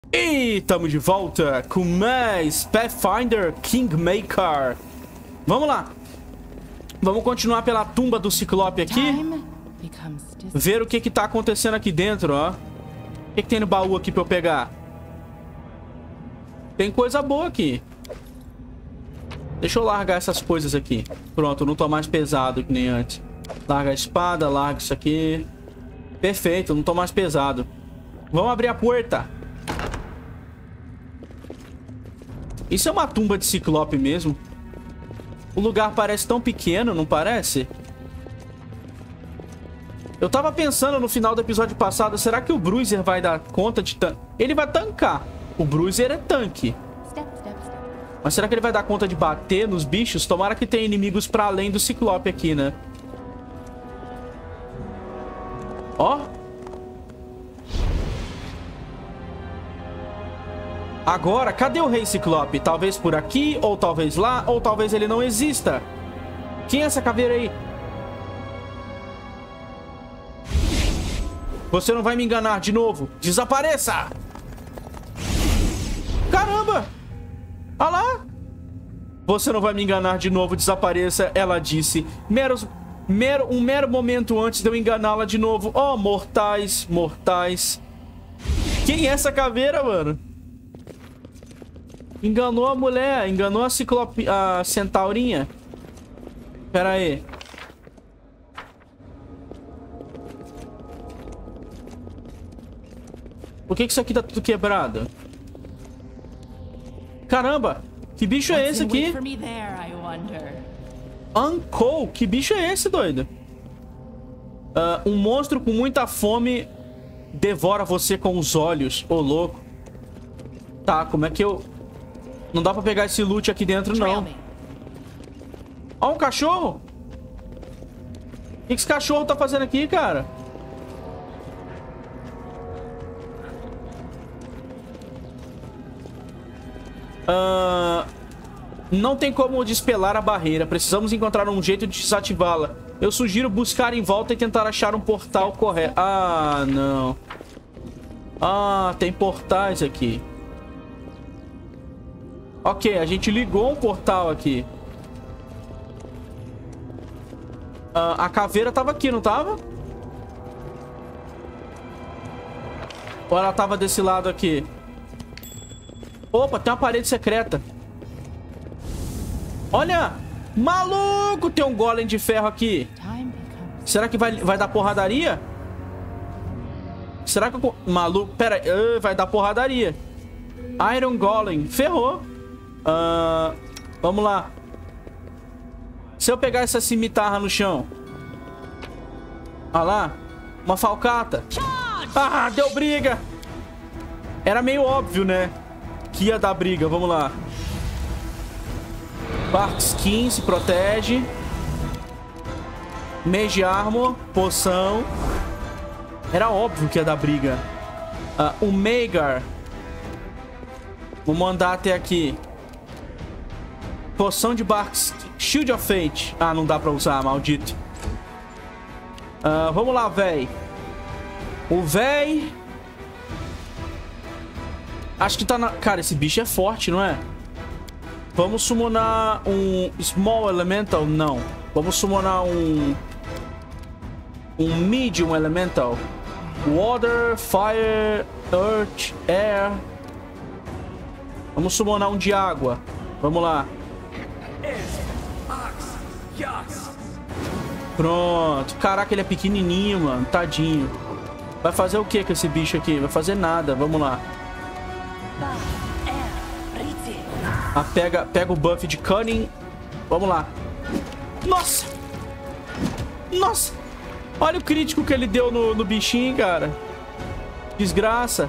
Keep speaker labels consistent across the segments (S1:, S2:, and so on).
S1: E estamos de volta com mais Pathfinder Kingmaker. Vamos lá. Vamos continuar pela tumba do Ciclope aqui. Ver o que tá acontecendo aqui dentro, ó. O que tem no baú aqui pra eu pegar? Tem coisa boa aqui. Deixa eu largar essas coisas aqui. Pronto, não tô mais pesado que nem antes. Larga a espada, larga isso aqui. Perfeito, não tô mais pesado. Vamos abrir a porta. Isso é uma tumba de Ciclope mesmo. O lugar parece tão pequeno, não parece? Eu tava pensando no final do episódio passado, será que o Bruiser vai dar conta de Ele vai tancar. O Bruiser é tanque. Mas será que ele vai dar conta de bater nos bichos? Tomara que tenha inimigos pra além do Ciclope aqui, né? Ó. Agora, cadê o Rei Ciclope? Talvez por aqui, ou talvez lá, ou talvez ele não exista. Quem é essa caveira aí? Você não vai me enganar de novo. Desapareça! Caramba! Olha lá! Você não vai me enganar de novo, desapareça, ela disse. Um mero momento antes de eu enganá-la de novo. Oh, mortais, mortais. Quem é essa caveira, mano? Enganou a mulher, enganou a centaurinha. Pera aí. Por que isso aqui tá tudo quebrado? Caramba! Que bicho é esse aqui? Uncle? Que bicho é esse, doido? Um monstro com muita fome devora você com os olhos. Ô, louco. Tá, como é que eu... Não dá pra pegar esse loot aqui dentro, não. Ó, um cachorro. O que esse cachorro tá fazendo aqui, cara? Não tem como despelar a barreira. Precisamos encontrar um jeito de desativá-la. Eu sugiro buscar em volta e tentar achar um portal correto. Ah, não. Ah, tem portais aqui. Ok, a gente ligou um portal aqui. A caveira tava aqui, não tava? Ou ela tava desse lado aqui? Opa, tem uma parede secreta. Olha! Maluco! Tem um golem de ferro aqui. Será que vai dar porradaria? Será que eu... Maluco, pera aí. Vai dar porradaria. Iron Golem. Ferrou. Vamos lá. Se eu pegar essa cimitarra no chão. Olha lá. Uma falcata. Ah, deu briga. Era meio óbvio, né? Que ia dar briga. Vamos lá. Bark Skin se protege. Mage Armor. Poção. Era óbvio que ia dar briga. O Magar. Vou mandar até aqui. Poção de Bark. Shield of Fate. Ah, não dá pra usar, maldito. Vamos lá, véi. O véi... Acho que tá na... Cara, esse bicho é forte, não é? Vamos summonar um Small Elemental? Não. Vamos summonar um Medium Elemental. Water, Fire, Earth, Air. Vamos summonar um de água. Vamos lá. Pronto. Caraca, ele é pequenininho, mano. Tadinho. Vai fazer o que com esse bicho aqui? Vai fazer nada. Vamos lá. Pega o buff de Cunning. Vamos lá. Nossa! Nossa! Olha o crítico que ele deu no bichinho, cara. Desgraça.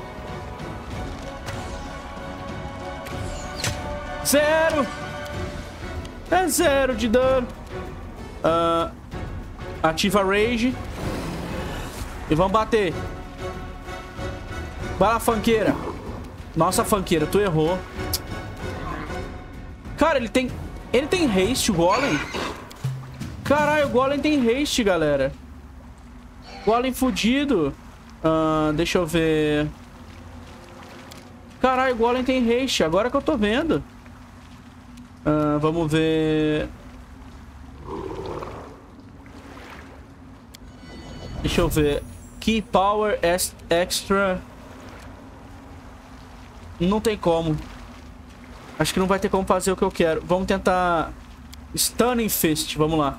S1: 0! É 0 de dano. Ativa a Rage. E vamos bater. Vai lá, fanqueira. Nossa, fanqueira, tu errou. Cara, ele tem haste, o Golem. Caralho, o Golem tem haste, galera. Golem fudido. Deixa eu ver. Caralho, o Golem tem haste. Agora que eu tô vendo. Vamos ver... Deixa eu ver. Key Power Extra. Não tem como. Acho que não vai ter como fazer o que eu quero. Vamos tentar... Stunning Fist. Vamos lá.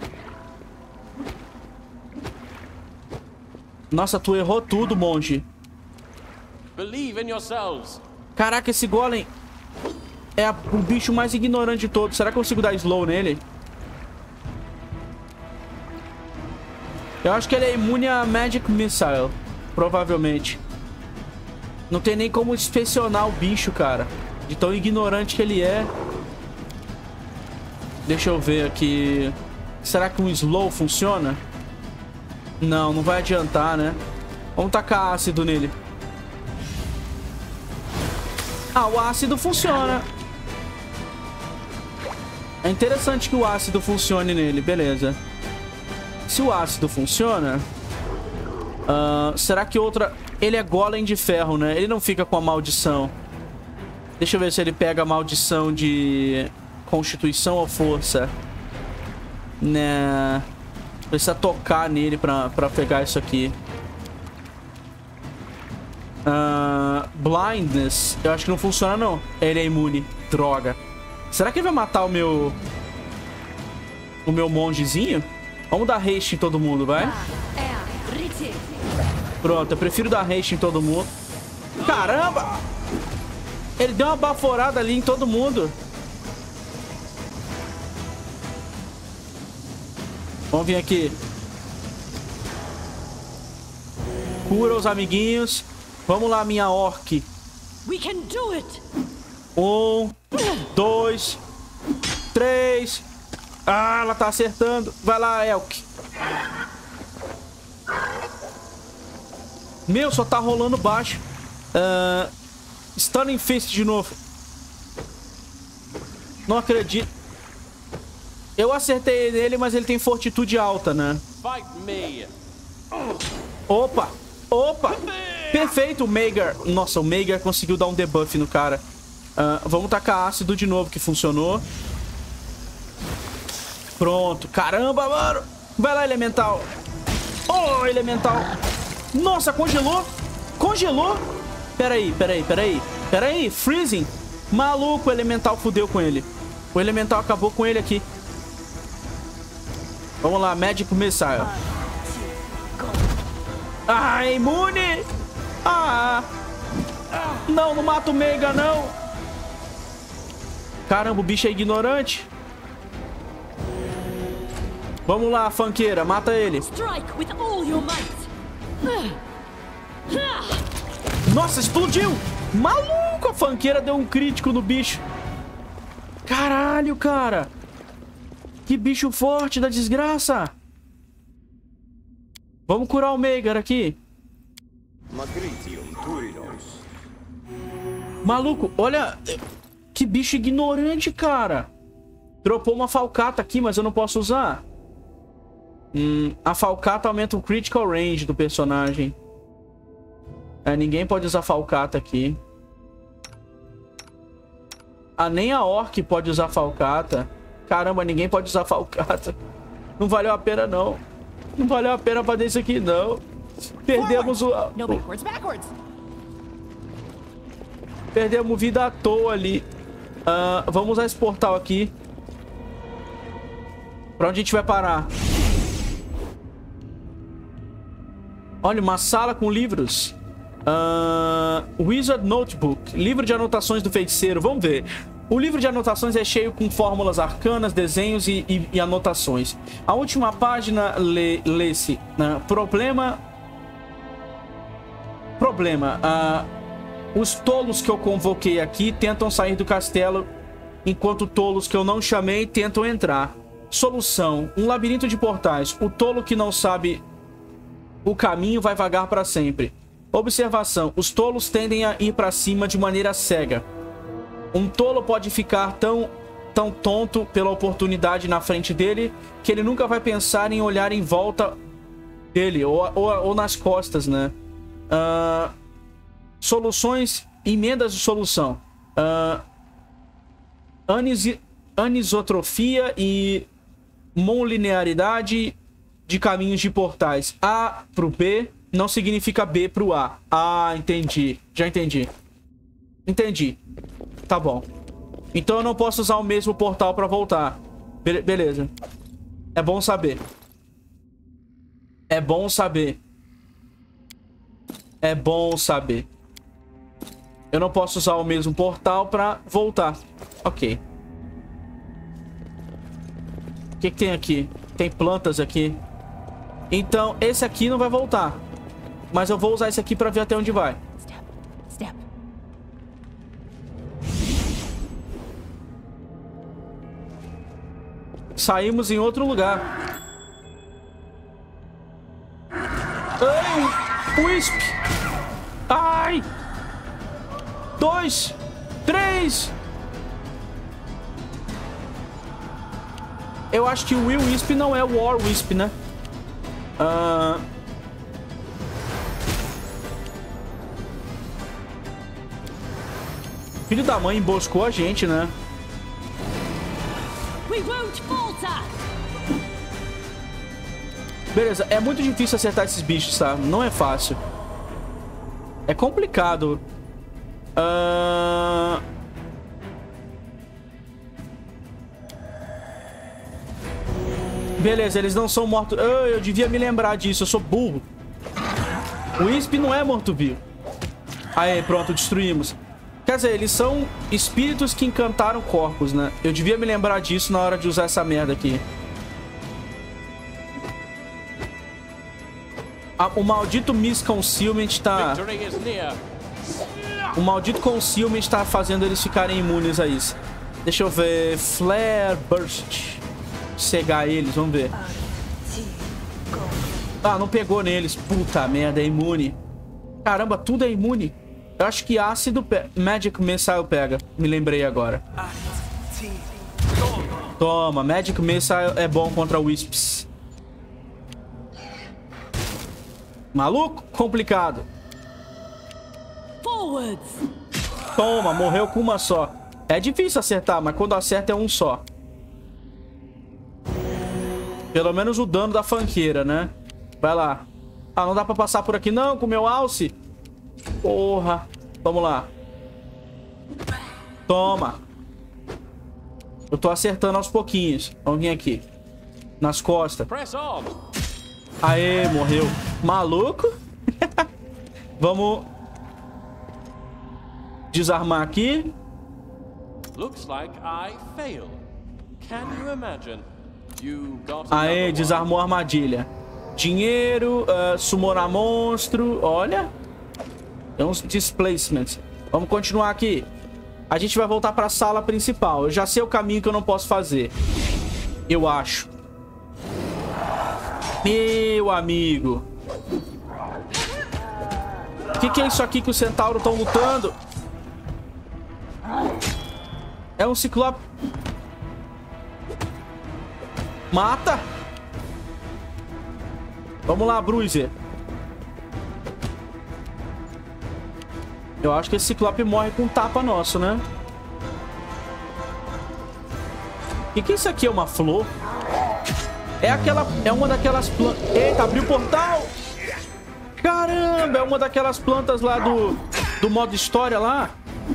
S1: Nossa, tu errou tudo, monge.
S2: Believe in yourselves.
S1: Caraca, esse Golem é o bicho mais ignorante de todos. Será que eu consigo dar slow nele? Eu acho que ele é imune a Magic Missile. Provavelmente. Não tem nem como inspecionar o bicho, cara. De tão ignorante que ele é. Deixa eu ver aqui. Será que um slow funciona? Não, não vai adiantar, né? Vamos tacar ácido nele. Ah, o ácido funciona. É interessante que o ácido funcione nele, beleza. Se o ácido funciona... será que outra... Ele é golem de ferro, né? Ele não fica com a maldição. Deixa eu ver se ele pega a maldição de... Constituição ou força. Né... Precisa tocar nele pra pegar isso aqui. Blindness. Eu acho que não funciona, não. Ele é imune. Droga. Será que ele vai matar o meu... O meu mongezinho? Vamos dar haste em todo mundo, vai? Pronto, eu prefiro dar haste em todo mundo. Caramba! Ele deu uma baforada ali em todo mundo. Vamos vir aqui. Cura os amiguinhos. Vamos lá, minha orc. 1, 2, 3. Ah, ela tá acertando. Vai lá, Elk. Meu, só tá rolando baixo. Stunning Fist de novo. Não acredito. Eu acertei nele, mas ele tem fortitude alta, né? Opa! Opa! Perfeito, o Mager. Nossa, o Mager conseguiu dar um debuff no cara. Vamos tacar ácido de novo, que funcionou. Pronto. Caramba, mano. Vai lá, elemental. Oh, elemental. Nossa, congelou. Congelou. Peraí. Freezing. Maluco, o elemental fudeu com ele. O elemental acabou com ele aqui. Vamos lá, Magic Missile. Ah, é imune. Ah. Não, não mata o Mega, não. Caramba, o bicho é ignorante. Vamos lá, funkeira, mata ele. Nossa, explodiu. Maluco, a funkeira deu um crítico no bicho. Caralho, cara. Que bicho forte da desgraça. Vamos curar o Mager aqui. Maluco, olha. Que bicho ignorante, cara. Dropou uma falcata aqui, mas eu não posso usar. A falcata aumenta o critical range do personagem. Ninguém pode usar falcata aqui. Nem a orc pode usar falcata. Caramba, ninguém pode usar falcata. Não valeu a pena, não. Não valeu a pena fazer isso aqui, não. Perdemos Perdemos vida à toa ali. Vamos usar esse portal aqui. Pra onde a gente vai parar? Olha, uma sala com livros. Wizard Notebook. Livro de anotações do feiticeiro. Vamos ver. O livro de anotações é cheio com fórmulas arcanas, desenhos e anotações. A última página lê-se. Problema. Os tolos que eu convoquei aqui tentam sair do castelo, enquanto tolos que eu não chamei tentam entrar. Solução. Um labirinto de portais. O tolo que não sabe o caminho vai vagar para sempre. Observação. Os tolos tendem a ir para cima de maneira cega. Um tolo pode ficar tão tonto pela oportunidade na frente dele que ele nunca vai pensar em olhar em volta dele ou nas costas, né? Soluções emendas de solução. Anisotrofia e monolinearidade de caminhos de portais. A pro B não significa B pro A. Ah, entendi. Já entendi. Entendi. Tá bom. Então eu não posso usar o mesmo portal pra voltar. Beleza. É bom saber. É bom saber. É bom saber. Eu não posso usar o mesmo portal pra voltar. Ok. O que tem aqui? Tem plantas aqui. Então, esse aqui não vai voltar. Mas eu vou usar esse aqui pra ver até onde vai.
S3: Step.
S1: Saímos em outro lugar. Ai! Wisp! Ai! 2, 3. Eu acho que o Will Wisp não é o War Wisp, né? Filho da mãe emboscou a gente, né? Beleza, é muito difícil acertar esses bichos, tá? Não é fácil. É complicado. Beleza, eles não são mortos. Eu devia me lembrar disso, eu sou burro. O Wisp não é morto-vivo. Aí, pronto, destruímos. Quer dizer, eles são espíritos que encantaram corpos, né? Eu devia me lembrar disso na hora de usar essa merda aqui. O maldito Misconcealment tá... O maldito Concealment tá fazendo eles ficarem imunes a isso. Deixa eu ver... Flare Burst. Cegar eles, vamos ver. Ah, não pegou neles. Puta merda, é imune. Caramba, tudo é imune. Eu acho que ácido... Magic Missile pega. Me lembrei agora. Toma, Magic Missile é bom contra Wisps. Maluco? Complicado. Toma, morreu com uma só. É difícil acertar, mas quando acerta é um só. Pelo menos o dano da fanqueira, né? Vai lá. Ah, não dá pra passar por aqui não com o meu alce? Porra. Vamos lá. Toma. Eu tô acertando aos pouquinhos. Vamos vir aqui. Nas costas. Aê, morreu. Maluco. Vamos desarmar aqui. Aê, desarmou a armadilha. Dinheiro, summonar monstro. Olha. Tem uns displacements. Vamos continuar aqui. A gente vai voltar para a sala principal. Eu já sei o caminho que eu não posso fazer. Eu acho. Meu amigo. O que é isso aqui que os centauros estão lutando? É um ciclope. Mata. Vamos lá, Bruiser. Eu acho que esse ciclope morre com um tapa nosso, né? O que é isso aqui? É uma flor? É uma daquelas plantas... Eita, abriu o portal! Caramba, é uma daquelas plantas lá do modo história lá.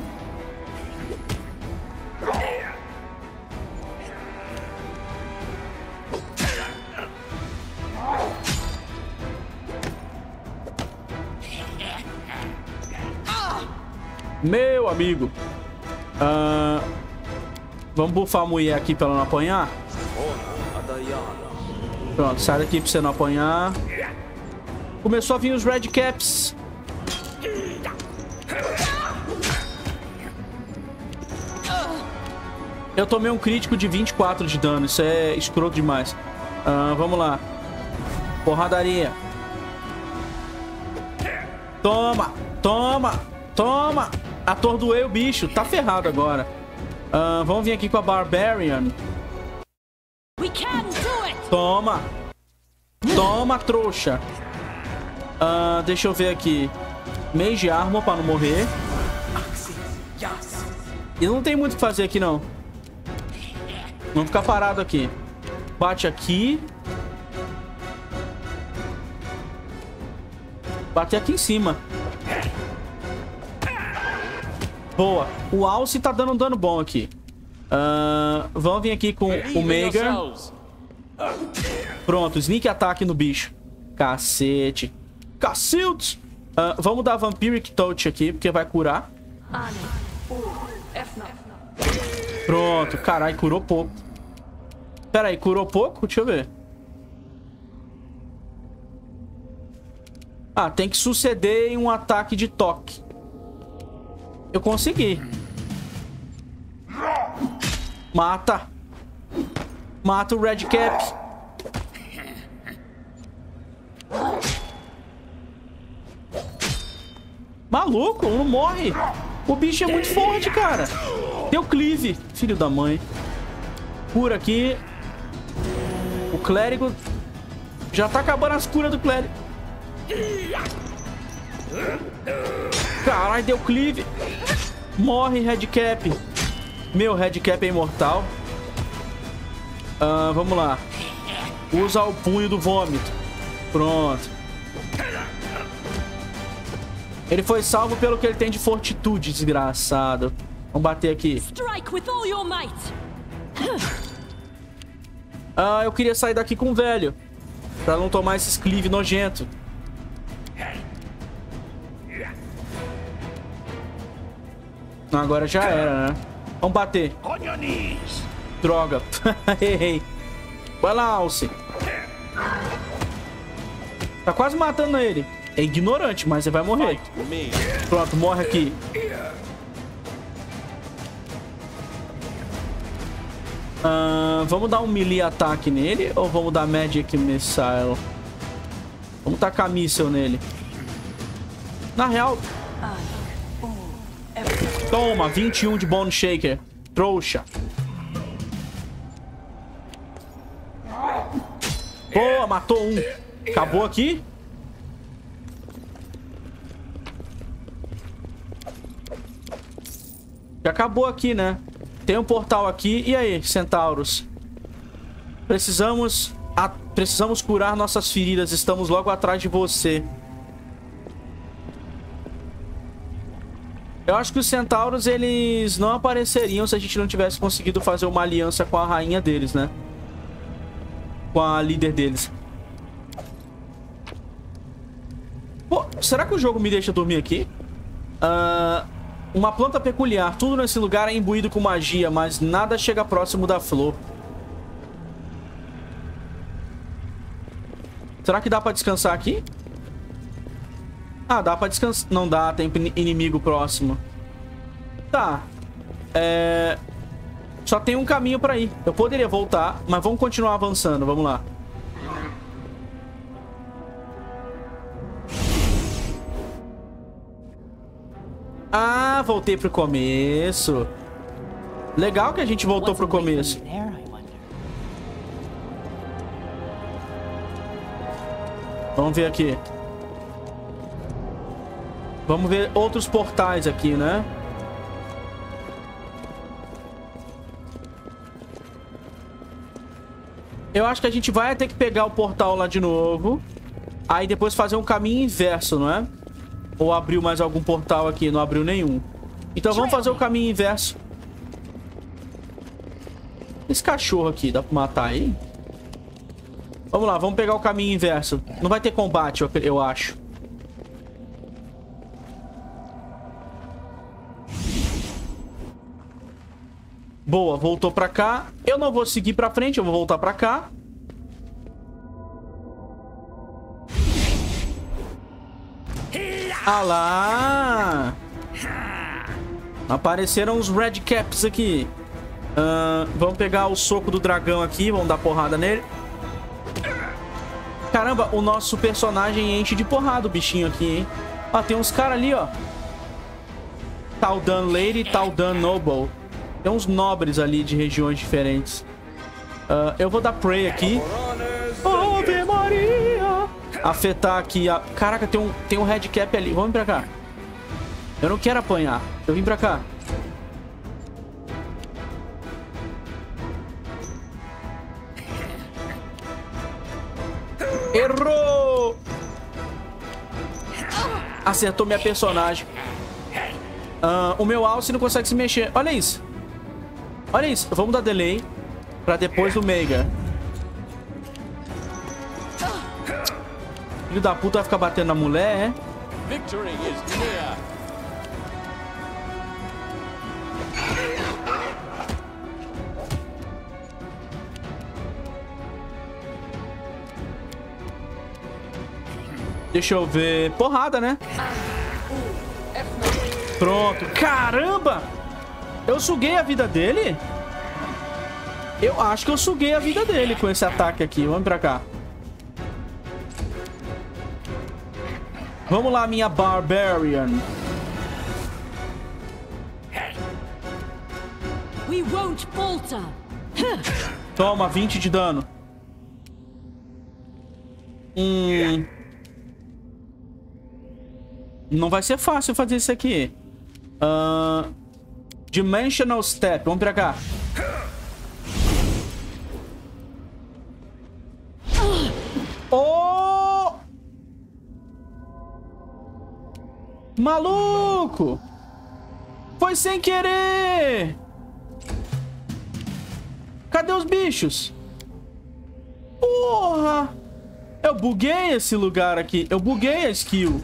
S1: Meu amigo. Vamos buffar a mulher aqui pra ela não apanhar. Pronto, sai daqui pra você não apanhar. Começou a vir os Red Caps. Eu tomei um crítico de 24 de dano. Isso é escroto demais. Vamos lá. Porradaria. Toma. Toma. Toma. Atordoei o bicho. Tá ferrado agora. Vamos vir aqui com a Barbarian. Toma. Toma, trouxa. Deixa eu ver aqui. Mage Armor pra não morrer. E não tem muito o que fazer aqui, não. Vamos ficar parado aqui. Bate aqui. Bate aqui em cima. Boa. O Alce tá dando um dano bom aqui. Vamos vir aqui com o Meigar. Pronto, sneak ataque no bicho. Cacete. Cacildes. Vamos dar Vampiric Touch aqui, porque vai curar. Pronto. Caralho, curou pouco. Pera aí, curou pouco? Deixa eu ver. Ah, tem que suceder em um ataque de toque. Eu consegui. Mata. Mata o Red Cap. Maluco, não morre. O bicho é muito forte, cara. Deu cleave, filho da mãe. Cura aqui. O clérigo já tá acabando as curas do clérigo. Caralho, deu cleave. Morre, Red Cap. Meu, Red Cap é imortal. Vamos lá. Usa o punho do vômito. Pronto. Ele foi salvo pelo que ele tem de fortitude, desgraçado. Vamos bater aqui. Eu queria sair daqui com o velho. Pra não tomar esses cleave nojento. Agora já era, né? Vamos bater. Droga. Errei. Vai lá, Alce. Tá quase matando ele. É ignorante, mas ele vai morrer. Pronto, morre aqui. Vamos dar um melee ataque nele ou vamos dar Magic Missile? Vamos tacar Missile nele. Na real... Toma, 21 de Bone Shaker. Trouxa. Boa, matou um. Acabou aqui? Já acabou aqui, né? Tem um portal aqui. E aí, centauros? Precisamos curar nossas feridas. Estamos logo atrás de você. Eu acho que os centauros, eles não apareceriam se a gente não tivesse conseguido fazer uma aliança com a rainha deles, né? Com a líder deles. Pô, será que o jogo me deixa dormir aqui? Uma planta peculiar. Tudo nesse lugar é imbuído com magia, mas nada chega próximo da flor. Será que dá pra descansar aqui? Ah, dá pra descansar. Não dá, tem inimigo próximo. Tá. Só tem um caminho pra ir. Eu poderia voltar, mas vamos continuar avançando. Vamos lá. Ah, voltei pro começo. Legal que a gente voltou pro começo. Vamos ver aqui. Vamos ver outros portais aqui, né? Eu acho que a gente vai ter que pegar o portal lá de novo. Aí depois fazer um caminho inverso, não é? Ou abriu mais algum portal aqui? Não abriu nenhum. Então vamos fazer o caminho inverso. Esse cachorro aqui, dá pra matar aí? Vamos lá, vamos pegar o caminho inverso. Não vai ter combate, eu acho. Boa, voltou pra cá. Eu não vou seguir pra frente, eu vou voltar pra cá. Ah lá! Apareceram os Red Caps aqui. Vamos pegar o soco do dragão aqui. Vamos dar porrada nele. Caramba, o nosso personagem enche de porrada o bichinho aqui, hein? Ah, tem uns caras ali, ó. Taldan Lady e Taldan Noble. Tem uns nobres ali de regiões diferentes. Eu vou dar Prey aqui. Ave Maria! Afetar aqui a... Caraca, tem um Red Cap ali. Vamos pra cá. Eu não quero apanhar. Eu vim pra cá. Acertou minha personagem. O meu Alce não consegue se mexer. Olha isso. Olha isso. Vamos dar delay pra depois do Mega. Filho da puta vai ficar batendo na mulher, é?
S2: Victory is near.
S1: Deixa eu ver. Porrada, né? Pronto. Caramba! Eu suguei a vida dele? Eu acho que eu suguei a vida dele com esse ataque aqui. Vamos pra cá. Vamos lá, minha Barbarian.
S3: We won't falter.
S1: Toma, 20 de dano. Não vai ser fácil fazer isso aqui. Dimensional Step. Vamos pra cá. Oh! Maluco! Foi sem querer! Cadê os bichos? Porra! Eu buguei esse lugar aqui. Eu buguei a skill.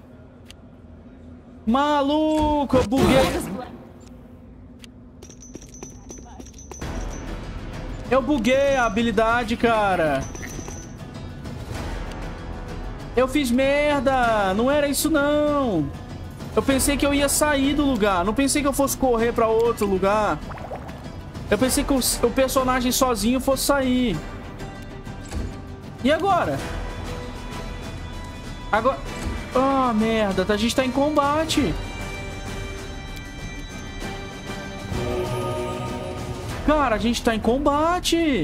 S1: Maluco, eu buguei. Eu buguei a habilidade, cara. Eu fiz merda. Não era isso, não. Eu pensei que eu ia sair do lugar. Não pensei que eu fosse correr pra outro lugar. Eu pensei que o personagem sozinho fosse sair. E agora? Agora... Ah, merda. A gente tá em combate. Cara, a gente tá em combate.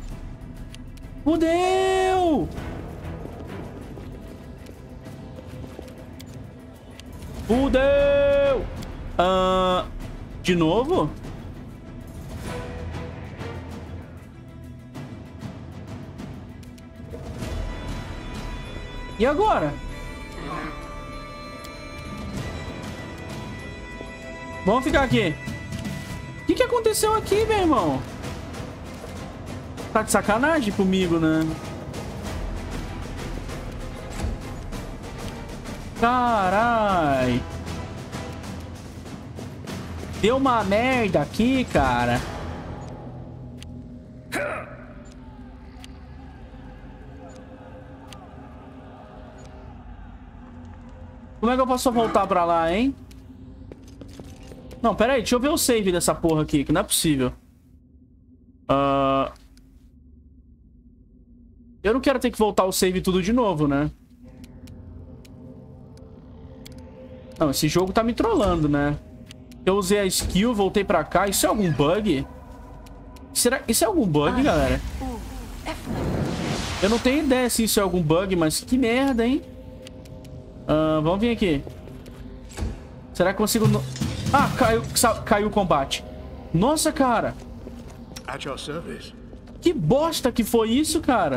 S1: Fudeu. Fudeu. De novo? E agora? Vamos ficar aqui. O que aconteceu aqui, meu irmão? Tá de sacanagem comigo, né? Carai. Deu uma merda aqui, cara. Como é que eu posso voltar pra lá, hein? Não, pera aí. Deixa eu ver o save dessa porra aqui, que não é possível. Eu não quero ter que voltar o save tudo de novo, né? Não, esse jogo tá me trollando, né? Eu usei a skill, voltei pra cá. Isso é algum bug? Será que isso é algum bug, galera? Eu não tenho ideia se isso é algum bug, mas que merda, hein? Vamos vir aqui. Será que consigo... Ah, caiu o combate. Nossa, cara. Que bosta que foi isso, cara.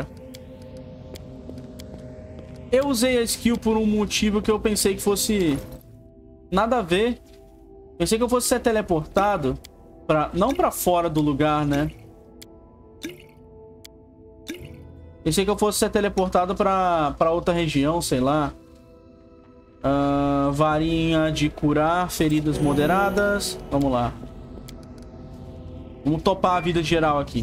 S1: Eu usei a skill por um motivo que eu pensei que fosse... Nada a ver. Pensei que eu fosse ser teleportado pra... Não pra fora do lugar, né? Pensei que eu fosse ser teleportado pra outra região, sei lá. Varinha de curar feridas moderadas. Vamos lá. Vamos topar a vida geral aqui.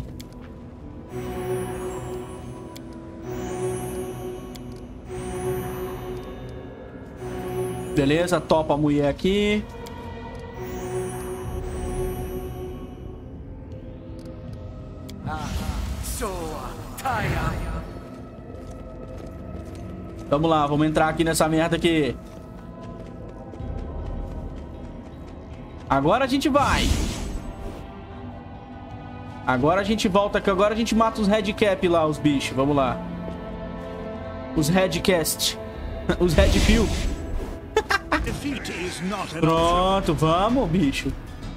S1: Beleza, topa a mulher aqui. Vamos lá, vamos entrar aqui nessa merda aqui. Agora a gente vai. Agora a gente volta aqui. Agora a gente mata os Redcap lá, os bichos. Vamos lá. Os Redcast. Os Redpill. Pronto, vamos, bicho.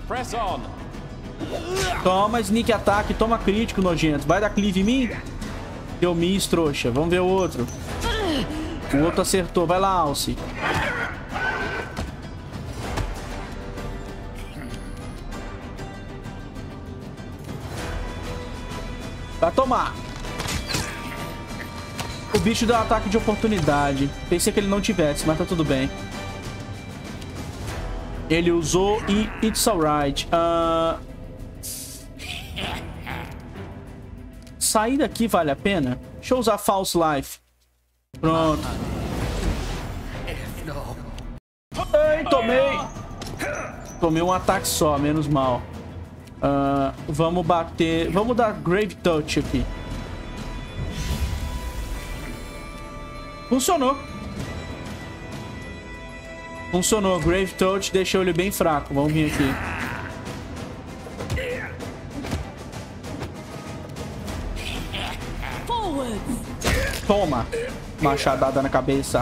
S1: Toma sneak attack, toma crítico, nojento. Vai dar cleave em mim? Deu miss, trouxa. Vamos ver o outro. O outro acertou. Vai lá, Alce. Vai tomar. O bicho deu ataque de oportunidade. Pensei que ele não tivesse, mas tá tudo bem. Ele usou e it's alright. Sair daqui vale a pena? Deixa eu usar False Life. Pronto. Ei, tomei. Tomei um ataque só, menos mal. Vamos bater. Vamos dar Grave Touch aqui. Funcionou. Funcionou. Grave Touch deixou ele bem fraco. Vamos vir aqui. Toma. Machadada na cabeça.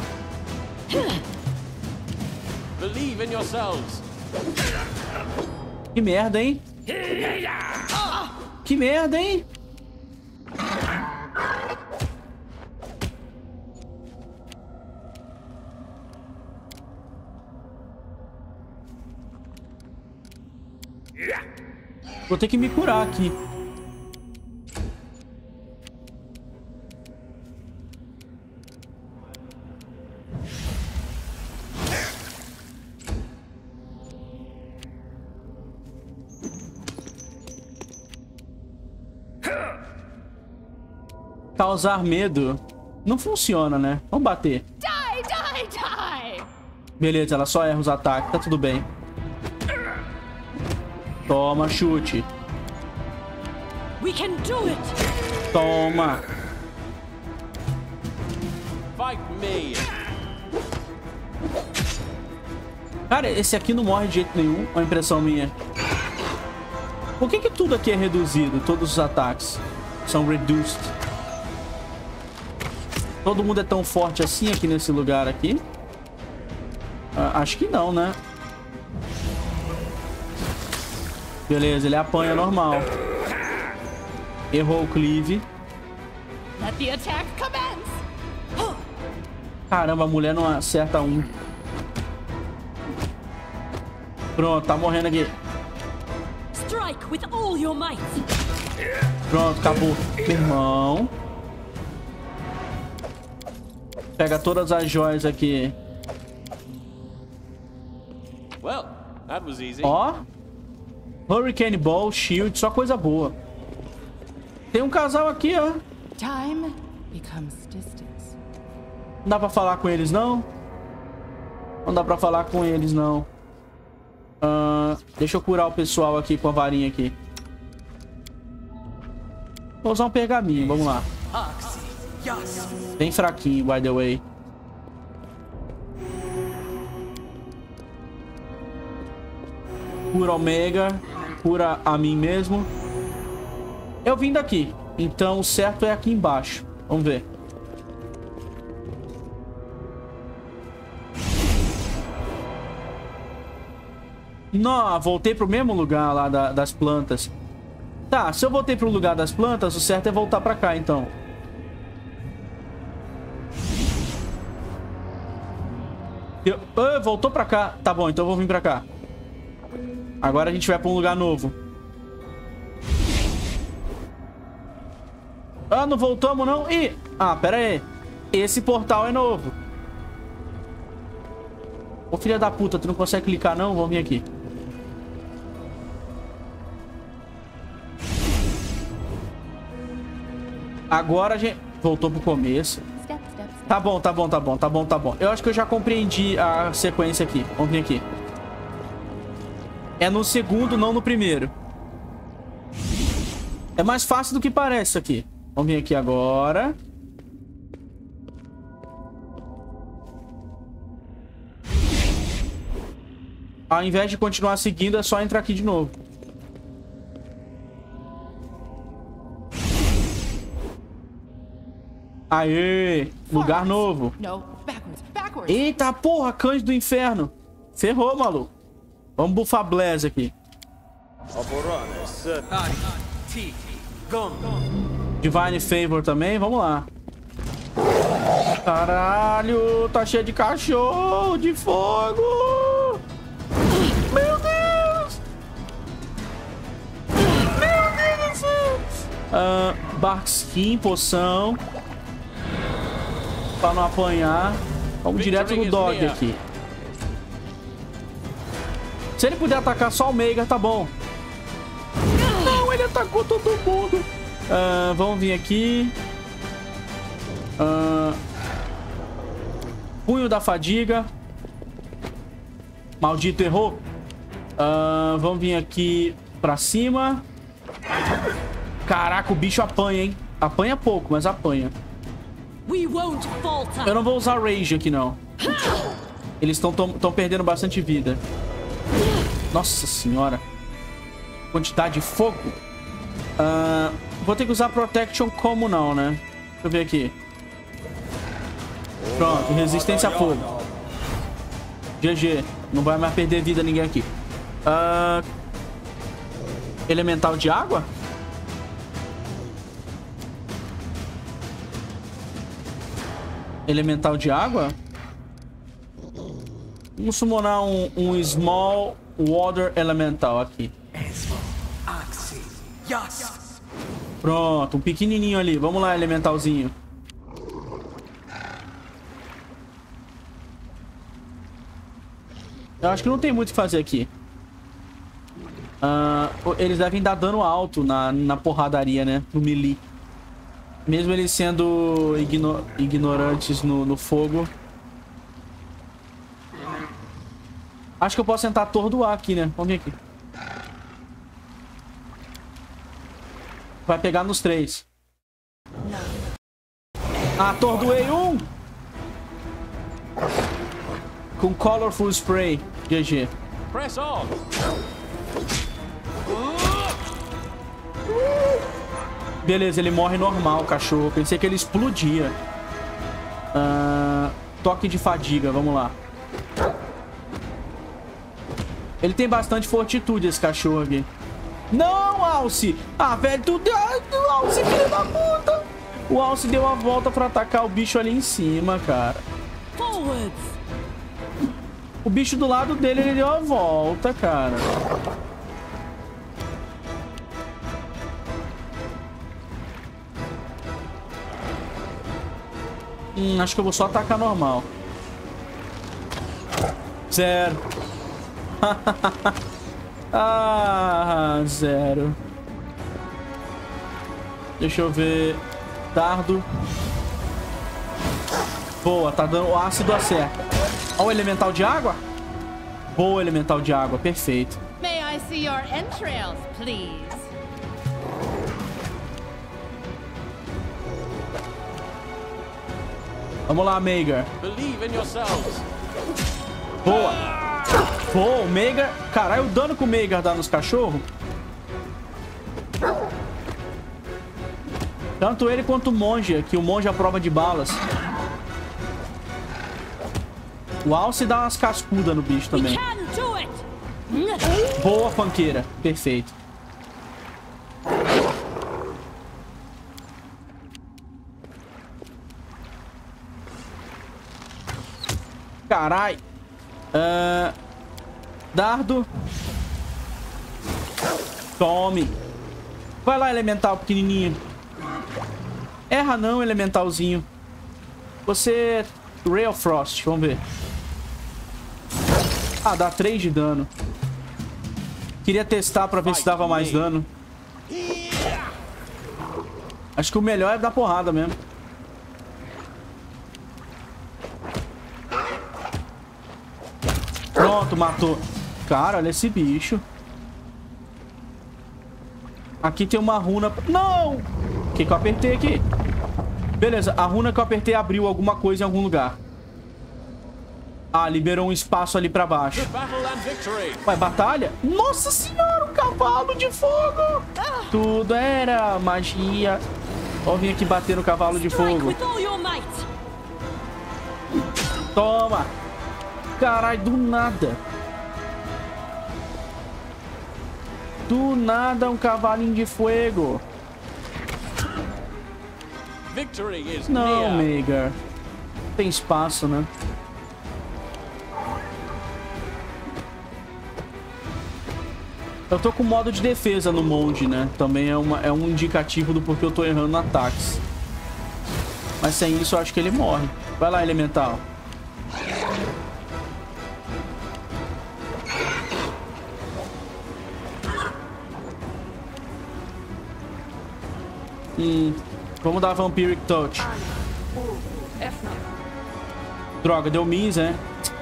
S2: Believe in yourselves.
S1: Que merda, hein? Que merda, hein? Vou ter que me curar aqui. Causar medo. Não funciona, né? Vamos bater.
S3: Die, die, die.
S1: Beleza, ela só erra os ataques. Tá tudo bem. Toma, chute.
S3: We can do it.
S1: Toma.
S2: Fight me.
S1: Cara, esse aqui não morre de jeito nenhum. É uma impressão minha. Por que tudo aqui é reduzido? Todos os ataques são reduced. Todo mundo é tão forte assim aqui nesse lugar aqui? Acho que não, né? Beleza, ele apanha normal. Errou o cleave.
S3: Let the attack commence.
S1: Caramba, a mulher não acerta um. Pronto, tá morrendo aqui.
S3: Strike with all your might.
S1: Pronto, acabou. Meu irmão. Pega todas as joias aqui.
S2: Well, that was easy.
S1: Ó. Hurricane Ball, Shield, só coisa boa. Tem um casal aqui, ó.
S4: Time becomes distance.
S1: Não dá pra falar com eles, não? Não dá pra falar com eles, não. Deixa eu curar o pessoal aqui com a varinha aqui. Vou usar um pergaminho, vamos lá. Bem fraquinho, by the way. Cura Omega. Cura a mim mesmo. Eu vim daqui. Então o certo é aqui embaixo. Vamos ver. Não, voltei pro mesmo lugar lá das plantas. Tá, se eu voltei pro lugar das plantas, o certo é voltar pra cá, então. Voltou pra cá. Tá bom, então eu vou vir pra cá. Agora a gente vai pra um lugar novo. Não voltamos, não? Ih! Pera aí. Esse portal é novo. Ô, filha da puta, tu não consegue clicar, não? Vamos vir aqui. Agora a gente... Voltou pro começo. Tá bom, tá bom, tá bom, tá bom, tá bom. Eu acho que eu já compreendi a sequência aqui. Vamos vir aqui. É no segundo, não no primeiro. É mais fácil do que parece isso aqui. Vamos vir aqui agora. Ao invés de continuar seguindo, é só entrar aqui de novo. Aê! Lugar novo. Eita porra, cães do inferno. Ferrou, maluco. Vamos buffar Blaze aqui. Divine Favor também, vamos lá. Caralho, tá cheio de cachorro de fogo. Meu Deus. Meu Deus do céu. Spark Skin, poção. Pra não apanhar. Vamos direto no dog aqui. Se ele puder atacar só o Meigar, tá bom. Não, ele atacou todo mundo. Vamos vir aqui. Punho da fadiga. Maldito errou. Vamos vir aqui pra cima. Caraca, o bicho apanha, hein? Apanha pouco, mas apanha. Eu não vou usar Rage aqui, não. Eles estão perdendo bastante vida. Nossa senhora. Quantidade de fogo. Vou ter que usar Protection como não, né? Deixa eu ver aqui. Pronto, resistência a fogo. GG. Não vai mais perder vida ninguém aqui. Elemental de água? Elemental de água? Vamos summonar um Small Water Elemental aqui. Pronto, um pequenininho ali. Vamos lá, elementalzinho. Eu acho que não tem muito o que fazer aqui. Eles devem dar dano alto na porradaria, né? No melee. Mesmo eles sendo ignorantes no fogo. Acho que eu posso tentar atordoar aqui, né? Vamos vir aqui. Vai pegar nos 3. Atordoei um! Com Colorful Spray. GG.
S2: Press on.
S1: Beleza, ele morre normal, cachorro. Pensei que ele explodia. Toque de fadiga, vamos lá. Ele tem bastante fortitude, esse cachorro aqui. Não, Alce! Ah, velho, tu deu... Alce, filho da puta! O Alce deu a volta pra atacar o bicho ali em cima, cara. O bicho do lado dele, ele deu a volta, cara. Acho que eu vou só atacar normal. 0. 0. Deixa eu ver. Dardo. Boa, tá dando o ácido acerta. Olha o elemental de água. Boa, elemental de água, perfeito.
S3: May I see your entrails, please?
S1: Vamos lá, Meigar.
S2: Believe in yourselves.
S1: Boa. Boa, o Meigar. Caralho, o dano que o Meigar dá nos cachorros. Tanto ele quanto o monge, que o monge é a prova de balas. O Alce dá umas cascudas no bicho também. Boa, panqueira. Perfeito. Carai. Dardo. Tome. Vai lá, elemental pequenininho. Erra não, elementalzinho. Você... Ray of Frost, vamos ver. Ah, dá 3 de dano. Queria testar pra ver se dava mais dano. Acho que o melhor é dar porrada mesmo. Pronto, matou. Cara, olha esse bicho. Aqui tem uma runa... Não! O que eu apertei aqui? Beleza, a runa que eu apertei abriu alguma coisa em algum lugar. Ah, liberou um espaço ali pra baixo. Vai, batalha? Nossa senhora, um cavalo de fogo! Tudo era magia. Vamos vir aqui bater no cavalo de fogo. Toma! Caralho, do nada. Do nada um cavalinho de fogo. Não, Meigar. Tem espaço, né? Eu tô com modo de defesa no monge, né? Também é um indicativo do porquê eu tô errando ataques. Mas sem isso eu acho que ele morre. Vai lá, elemental. Vamos dar Vampiric Touch. Droga, deu miss, né?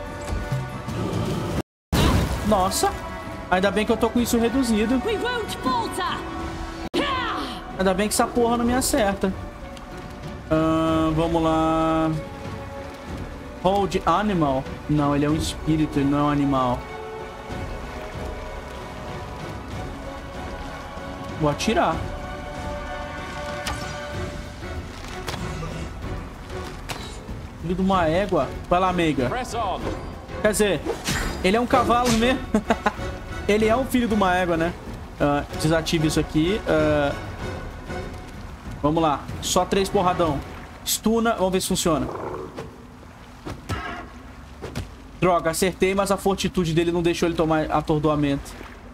S1: Nossa. Ainda bem que eu tô com isso reduzido. Ainda bem que essa porra não me acerta. Vamos lá. Hold Animal. Não, ele é um espírito, ele não é um animal. Vou atirar. Filho de uma égua. Vai lá, meiga. Quer dizer, ele é um cavalo mesmo. Ele é um filho de uma égua, né? Desative isso aqui. Vamos lá. Só 3 porradão. Stuna. Vamos ver se funciona. Droga, acertei, mas a fortitude dele não deixou ele tomar atordoamento.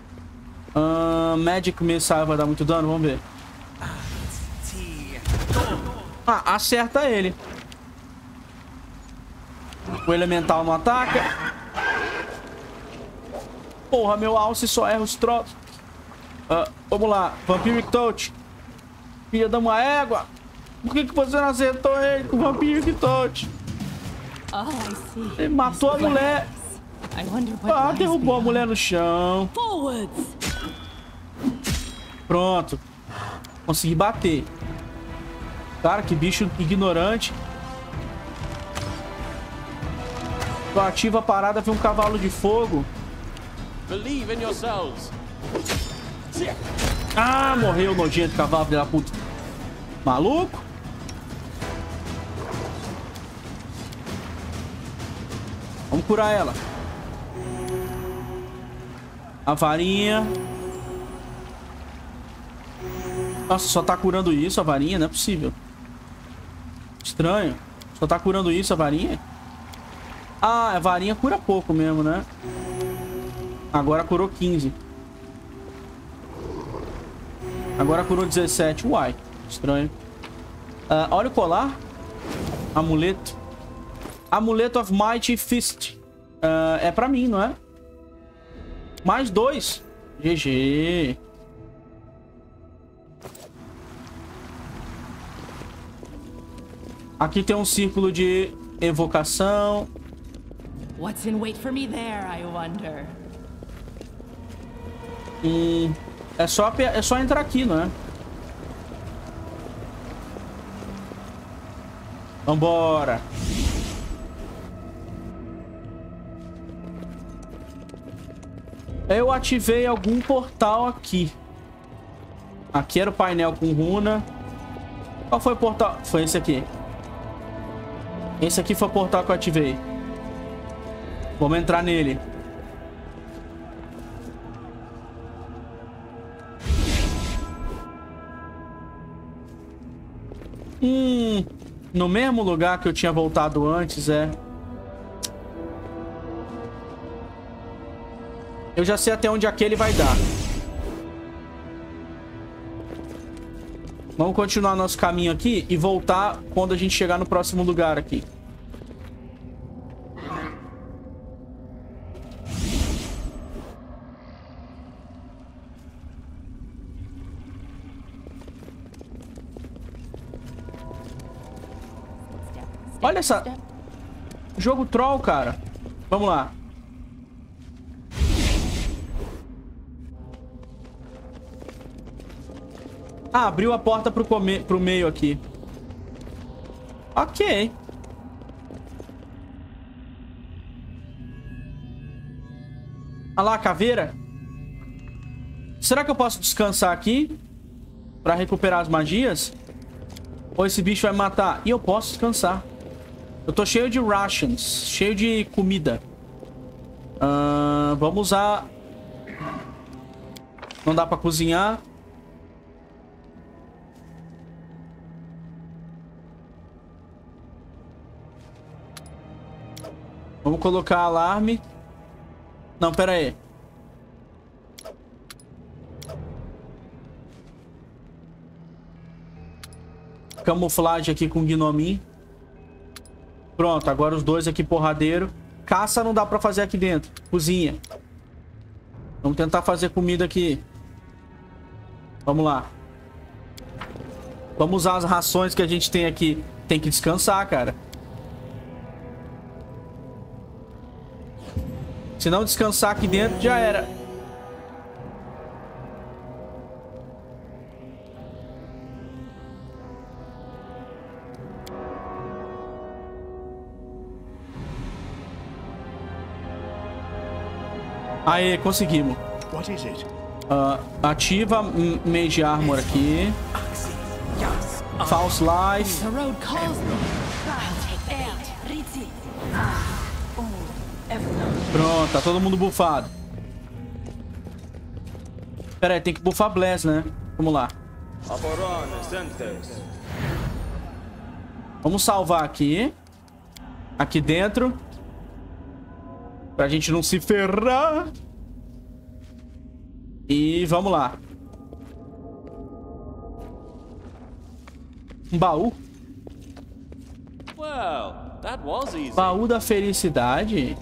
S1: Magic Missile vai dar muito dano? Vamos ver. Ah, acerta ele. O elemental não ataca. Porra, meu alce só erra os troços. Vamos lá. Vampiric Touch. Filha da uma égua. Por que você não acertou ele com Vampiric Touch? Ele matou a mulher. Derrubou a mulher no chão. Pronto. Consegui bater. Cara, que bicho ignorante. Eu ativo a parada, vem um cavalo de fogo.
S2: Believe in yourselves.
S1: Ah, morreu o nojento cavalo, filho da puta. Maluco? Vamos curar ela. A varinha. Nossa, só tá curando isso a varinha? Não é possível. Estranho. Só tá curando isso a varinha? Ah, a varinha cura pouco mesmo, né? Agora curou 15. Agora curou 17. Uai, estranho. Olha o colar. Amuleto. Amuleto of Mighty Fist. É pra mim, não é? Mais 2. GG. Aqui tem um círculo de evocação.
S4: What's in wait for me there, I wonder?
S1: É só entrar aqui, não é? Vambora. Eu ativei algum portal aqui. Aqui era o painel com runa. Qual foi o portal? Foi esse aqui. Esse aqui foi o portal que eu ativei. Vamos entrar nele. No mesmo lugar que eu tinha voltado antes, Eu já sei até onde aquele vai dar. Vamos continuar nosso caminho aqui e voltar quando a gente chegar no próximo lugar aqui. Olha essa... Jogo troll, cara. Vamos lá. Ah, abriu a porta pro meio aqui. Ok. Olha lá a caveira. Será que eu posso descansar aqui? Pra recuperar as magias? Ou esse bicho vai me matar? E eu posso descansar. Eu tô cheio de rations. Cheio de comida. Vamos usar... Não dá pra cozinhar. Vamos colocar alarme. Não, pera aí. camuflagem aqui com o gnominho. Pronto, agora os dois aqui porradeiro. Caça não dá pra fazer aqui dentro. Cozinha. Vamos tentar fazer comida aqui. Vamos lá. Vamos usar as rações que a gente tem aqui. Tem que descansar, cara. Se não descansar aqui dentro, já era. Aê, conseguimos. Ativa Mage Armor aqui. False Life. Pronto, tá todo mundo buffado. Pera aí, tem que buffar Bless, né? Vamos lá. Vamos salvar aqui. Aqui dentro. Pra gente não se ferrar. E vamos lá. Um baú.
S2: Well, that was easy.
S1: Baú da felicidade.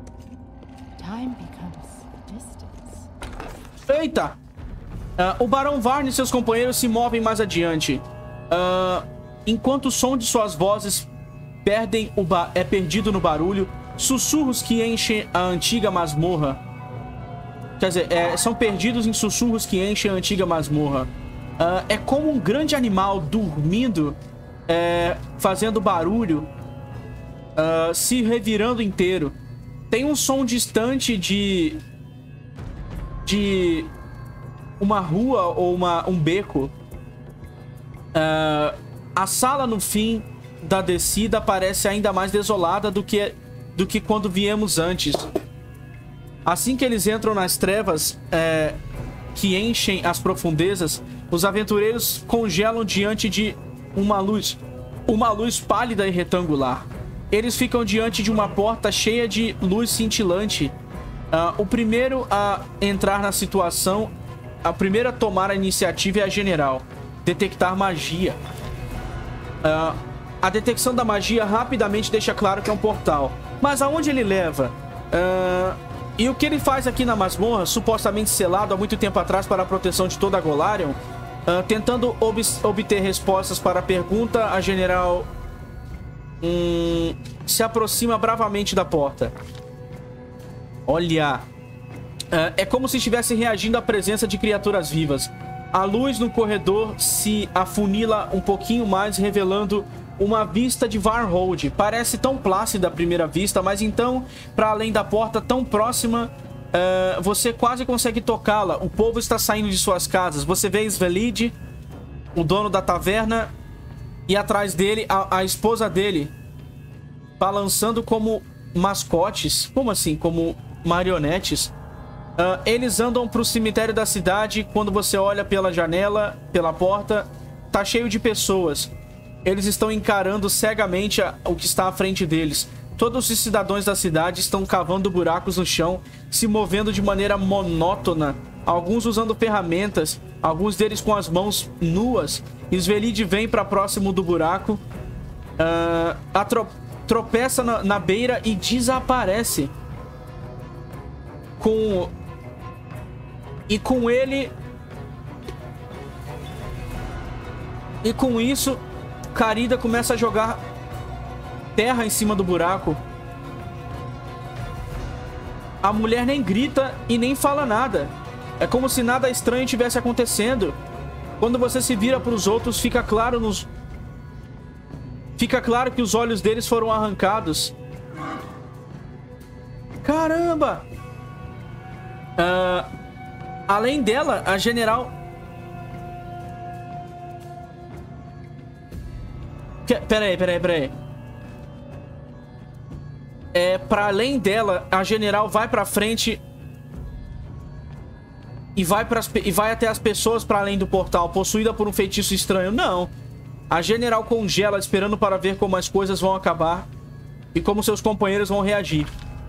S1: Eita! O Barão Varn e seus companheiros se movem mais adiante. Enquanto o som de suas vozes é perdido no barulho, sussurros que enchem a antiga masmorra. Quer dizer, são perdidos em sussurros que enchem a antiga masmorra. É como um grande animal dormindo, fazendo barulho, se revirando inteiro. Tem um som distante de uma rua ou um beco. A sala no fim da descida parece ainda mais desolada do que quando viemos antes. Assim que eles entram nas trevas que enchem as profundezas, os aventureiros congelam diante de uma luz pálida e retangular. Eles ficam diante de uma porta cheia de luz cintilante. O primeiro a entrar na situação, a primeira a tomar a iniciativa é a general. Detectar magia. A detecção da magia rapidamente deixa claro que é um portal. Mas aonde ele leva? E o que ele faz aqui na masmorra, supostamente selado há muito tempo atrás para a proteção de toda a Golarion? Tentando obter respostas para a pergunta, a general se aproxima bravamente da porta. Olha, é como se estivesse reagindo à presença de criaturas vivas. A luz no corredor se afunila um pouquinho mais, revelando uma vista de Varnhold. Parece tão plácida à primeira vista, mas então, para além da porta tão próxima, você quase consegue tocá-la. O povo está saindo de suas casas. Você vê Svelid, o dono da taverna, e atrás dele, a esposa dele, balançando como mascotes. Como assim? Como marionetes. Eles andam para o cemitério da cidade. Quando você olha pela janela, pela porta, tá cheio de pessoas. Eles estão encarando cegamente o que está à frente deles. Todos os cidadãos da cidade estão cavando buracos no chão, se movendo de maneira monótona. Alguns usando ferramentas, alguns deles com as mãos nuas. Svelid vem para próximo do buraco, tropeça na beira e desaparece. E com isso, Caridda começa a jogar terra em cima do buraco. A mulher nem grita e nem fala nada. É como se nada estranho tivesse acontecendo. Quando você se vira para os outros, fica claro que os olhos deles foram arrancados. Caramba! Além dela, a general... Peraí. Pra além dela, a general vai pra frente e vai até as pessoas pra além do portal, possuída por um feitiço estranho. Não. A general congela, esperando para ver como as coisas vão acabar e como seus companheiros vão reagir.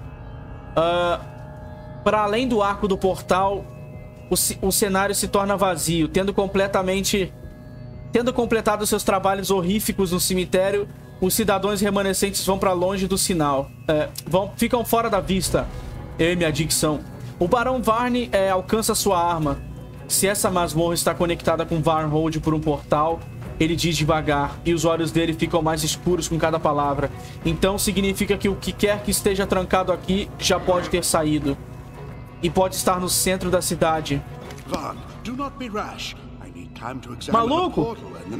S1: Para além do arco do portal, o cenário se torna vazio, tendo completamente Tendo completado seus trabalhos horríficos no cemitério, os cidadãos remanescentes vão para longe do sinal. Ficam fora da vista. Eu e minha dicção. O Barão Varney alcança sua arma. Se essa masmorra está conectada com Varnhold por um portal, ele diz devagar, e os olhos dele ficam mais escuros com cada palavra. Então significa que o que quer que esteja trancado aqui já pode ter saído. E pode estar no centro da cidade.
S5: Varn, do not be rash.
S1: Maluco!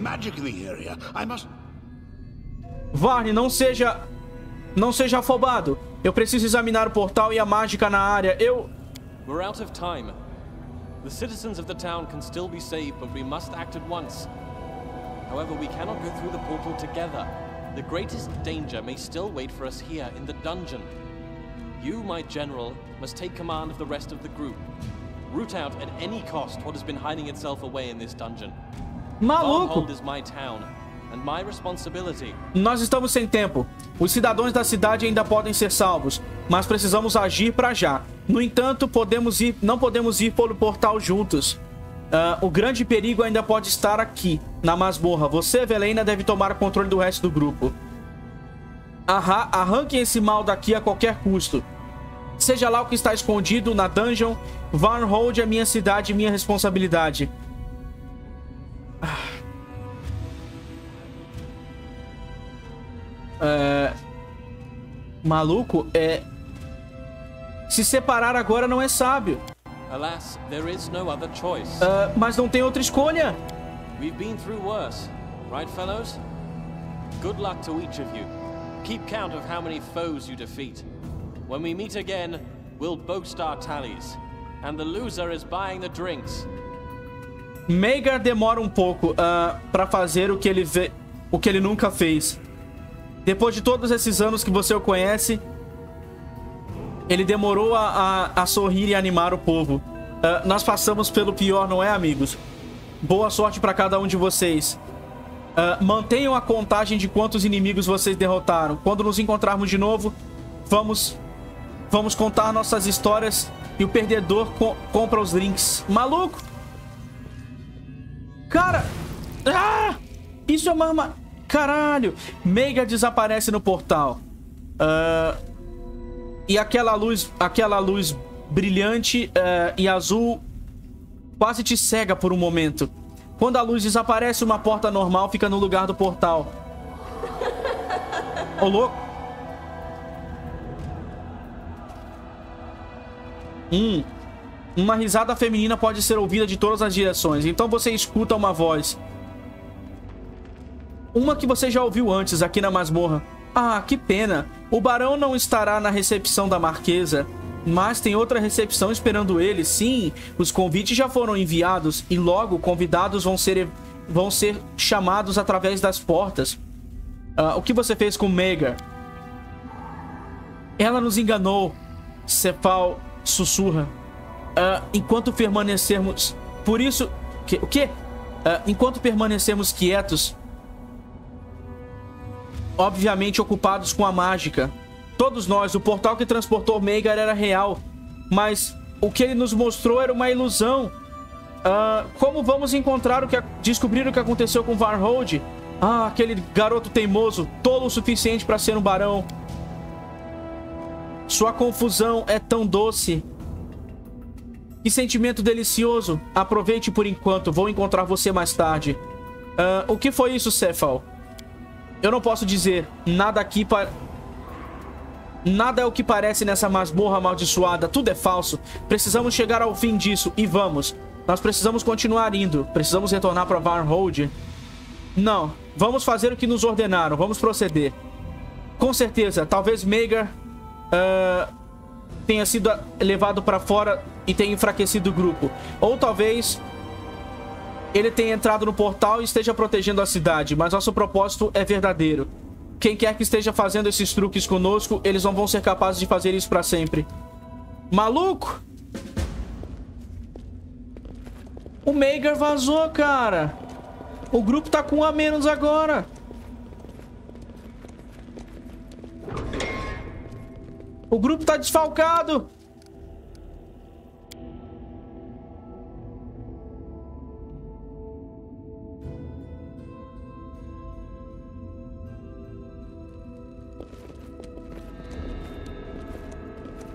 S1: Varney, não seja afobado. Eu preciso examinar o portal e a mágica na área.
S2: We're out of time. The citizens of the town can still be saved, but we must act at once. However, we cannot go through the portal together. The greatest danger may still wait for us here in the dungeon. You, my general, must take command of the rest of the group. Root out at any cost what has been hiding itself away in this dungeon.
S1: Maluco!
S2: Varnhold is my town, and my responsibility.
S1: Nós estamos sem tempo. Os cidadãos da cidade ainda podem ser salvos, mas precisamos agir para já. No entanto, não podemos ir pelo portal juntos. O grande perigo ainda pode estar aqui, na masmorra. Você, Velena, deve tomar controle do resto do grupo. Arranquem esse mal daqui a qualquer custo. Seja lá o que está escondido na dungeon, Varnhold é minha cidade e minha responsabilidade. Maluco, se separar agora não é sábio.
S2: Alas, there is no other choice.
S1: Mas não tem outra escolha.
S2: We've been through worse, right, fellows? Good luck to each of you. Keep count of how many foes you defeat. When we meet again, we'll boast our tallies. And the loser is buying the drinks.
S1: Maegor demora um pouco pra fazer o que ele nunca fez. Depois de todos esses anos que você o conhece, ele demorou a sorrir e animar o povo. Nós passamos pelo pior, não é, amigos? Boa sorte pra cada um de vocês. Mantenham a contagem de quantos inimigos vocês derrotaram. Quando nos encontrarmos de novo, vamos contar nossas histórias e o perdedor compra os drinks. Maluco! Cara! Isso é uma arma... Caralho! Maegor desaparece no portal. E aquela luz brilhante e azul quase te cega por um momento. Quando a luz desaparece, uma porta normal fica no lugar do portal. Ô, louco! Uma risada feminina pode ser ouvida de todas as direções. Então você escuta uma voz. Uma que você já ouviu antes aqui na masmorra. Ah, que pena. O barão não estará na recepção da marquesa. Mas tem outra recepção esperando ele. Sim, os convites já foram enviados. E logo, convidados vão ser chamados através das portas. O que você fez com Maegor? Ela nos enganou. Cefal sussurra. Enquanto permanecermos... Por isso... O quê? Enquanto permanecermos quietos... Obviamente ocupados com a mágica. Todos nós, o portal que transportou Maegor era real. Mas o que ele nos mostrou era uma ilusão. Como vamos descobrir o que aconteceu com Varnhold? Aquele garoto teimoso, tolo o suficiente para ser um barão. Sua confusão é tão doce. Que sentimento delicioso. Aproveite por enquanto, vou encontrar você mais tarde. O que foi isso, Cefal? Eu não posso dizer. Nada aqui Nada é o que parece nessa masmorra amaldiçoada. Tudo é falso. Precisamos chegar ao fim disso. E vamos. Nós precisamos continuar indo. Precisamos retornar para Varnhold. Não. Vamos fazer o que nos ordenaram. Vamos proceder. Com certeza. Talvez Maegor tenha sido levado para fora e tenha enfraquecido o grupo. Ou talvez... ele tenha entrado no portal e esteja protegendo a cidade. Mas nosso propósito é verdadeiro. Quem quer que esteja fazendo esses truques conosco, eles não vão ser capazes de fazer isso pra sempre. Maluco! O Maegor vazou, cara. O grupo tá com um a menos agora. O grupo tá desfalcado.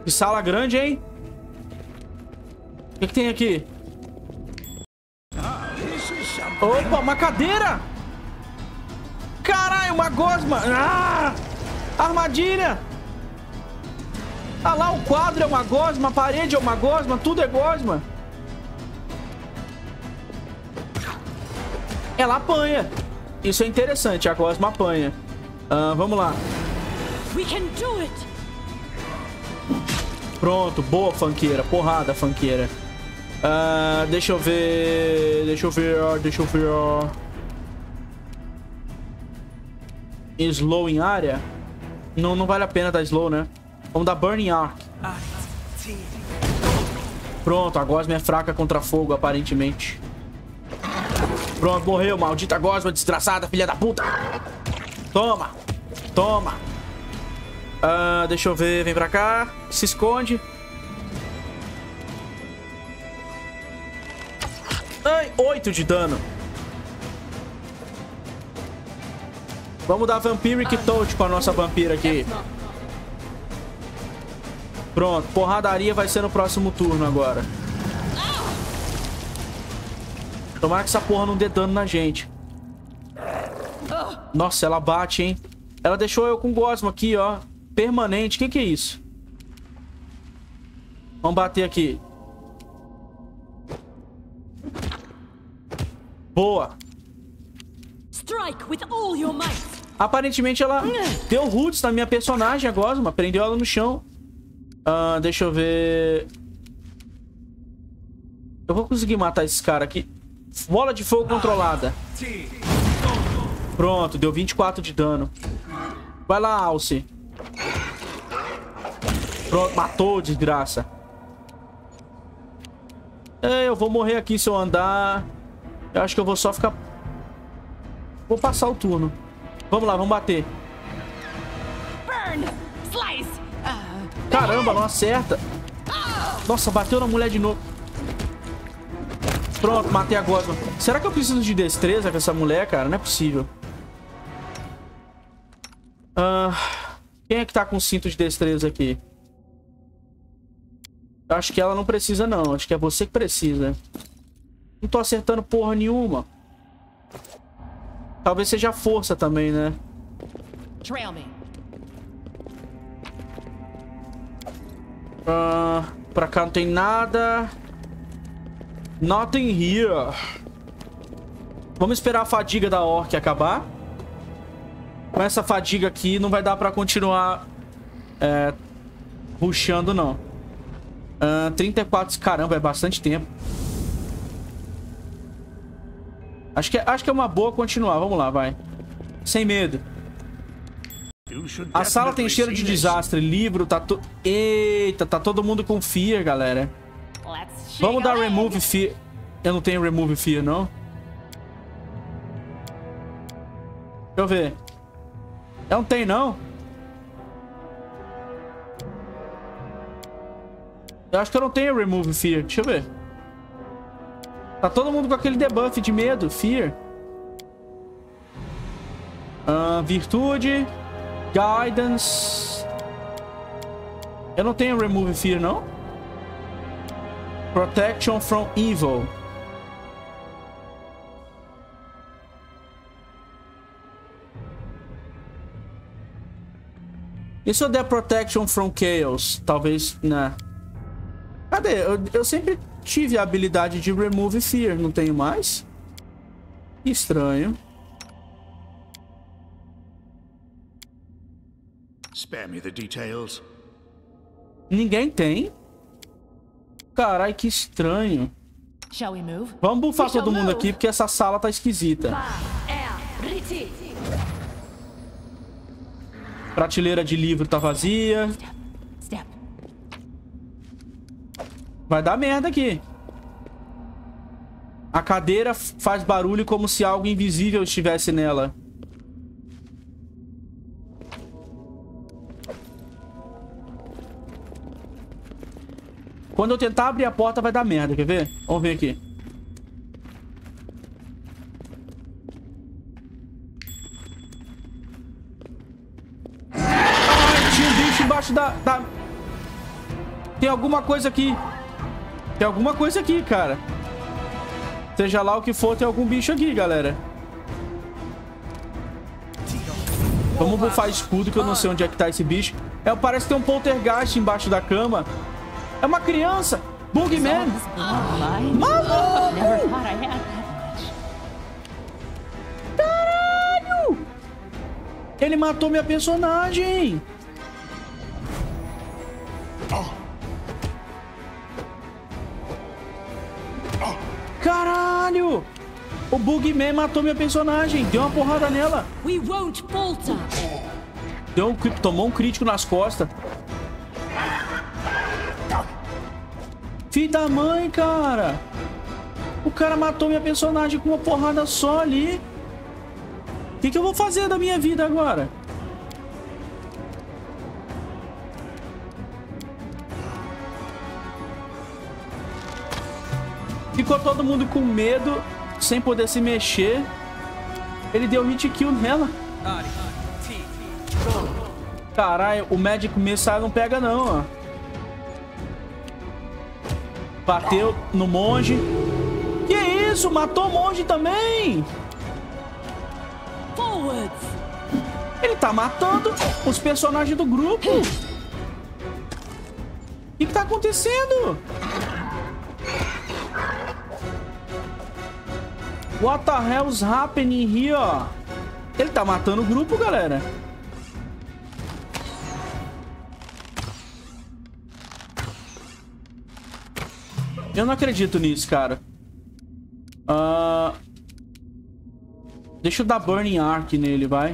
S1: Que sala grande, hein? O que tem aqui? Opa, uma cadeira! Caralho, uma gosma! Ah! Armadilha! Ah lá, o quadro é uma gosma, a parede é uma gosma, tudo é gosma. Ela apanha. Isso é interessante, a gosma apanha. Vamos lá. Pronto, boa, funkeira. Porrada, funkeira. Deixa eu ver. Slow em área? Não vale a pena dar slow, né? Vamos dar Burning Arc. Pronto, a gosma é fraca contra fogo, aparentemente. Pronto, morreu, maldita gosma desgraçada, filha da puta. Toma. Toma. Deixa eu ver, vem pra cá. Se esconde. Ai, 8 de dano. Vamos dar Vampiric Touch com a nossa vampira aqui. Pronto, porradaria vai ser no próximo turno agora. Tomara que essa porra não dê dano na gente. Nossa, ela bate, hein? Ela deixou eu com gosma aqui, ó. Permanente. O que é isso? Vamos bater aqui. Boa. Aparentemente ela deu roots na minha personagem, a gosma. Prendeu ela no chão. Deixa eu ver. Eu vou conseguir matar esse cara aqui. Bola de fogo controlada. Pronto, deu 24 de dano. Vai lá, Alce. Pronto, matou, desgraça. Eu vou morrer aqui se eu andar. Eu acho que eu vou só ficar... Vou passar o turno. Vamos lá, vamos bater. Caramba, não acerta. Nossa, bateu na mulher de novo. Pronto, matei a gosma. Será que eu preciso de destreza com essa mulher, cara? Não é possível. Quem é que tá com cinto de destreza aqui? Eu acho que ela não precisa, não. Acho que é você que precisa. Não tô acertando porra nenhuma. Talvez seja força também, né? Pra cá não tem nada. Nothing here. Vamos esperar a fadiga da orc acabar. Com essa fadiga aqui não vai dar pra continuar rushando, não. 34, caramba, é bastante tempo. Acho que é uma boa continuar. Vamos lá, vai. Sem medo. A sala tem cheiro de desastre. Livro, tá todo... Eita, tá todo mundo com fear, galera. Vamos dar Remove Fear. Eu não tenho Remove Fear, não. Deixa eu ver. Eu não tenho, não. Eu acho que eu não tenho Remove Fear. Deixa eu ver. Tá todo mundo com aquele debuff de medo. Fear. Virtude. Guidance. Eu não tenho Remove Fear, não. Protection from Evil. E se eu der Protection from Chaos? Talvez, né? Cadê? Eu sempre tive a habilidade de Remove Fear. Não tenho mais? Que estranho.
S5: Spare me the details.
S1: Ninguém tem? Carai, que estranho. Vamos bufar todo mundo aqui, porque essa sala tá esquisita. Prateleira de livro tá vazia. Vai dar merda aqui. A cadeira faz barulho como se algo invisível estivesse nela. Quando eu tentar abrir a porta vai dar merda, quer ver? Vamos ver aqui. Ai, tinha um bicho embaixo da... Tem alguma coisa aqui. Tem alguma coisa aqui, cara. Seja lá o que for, tem algum bicho aqui, galera. Vamos bufar escudo, que eu não sei onde é que tá esse bicho. Parece que tem um poltergeist embaixo da cama. É uma criança. Bugman. Maluco! Caralho! Ele matou minha personagem. Caralho! O Bugman matou minha personagem. Deu uma porrada nela. Tomou um crítico nas costas. Filho da mãe, cara. O cara matou minha personagem com uma porrada só ali. O que eu vou fazer da minha vida agora? Ficou todo mundo com medo, sem poder se mexer. Ele deu hit kill nela. Caralho, o Magic Missile não pega não, ó. Bateu no monge. Que isso? Matou o monge também. Ele tá matando os personagens do grupo. O que tá acontecendo? What the hell's happening here? Ele tá matando o grupo, galera. Eu não acredito nisso, cara. Deixa eu dar Burning Arc nele, vai.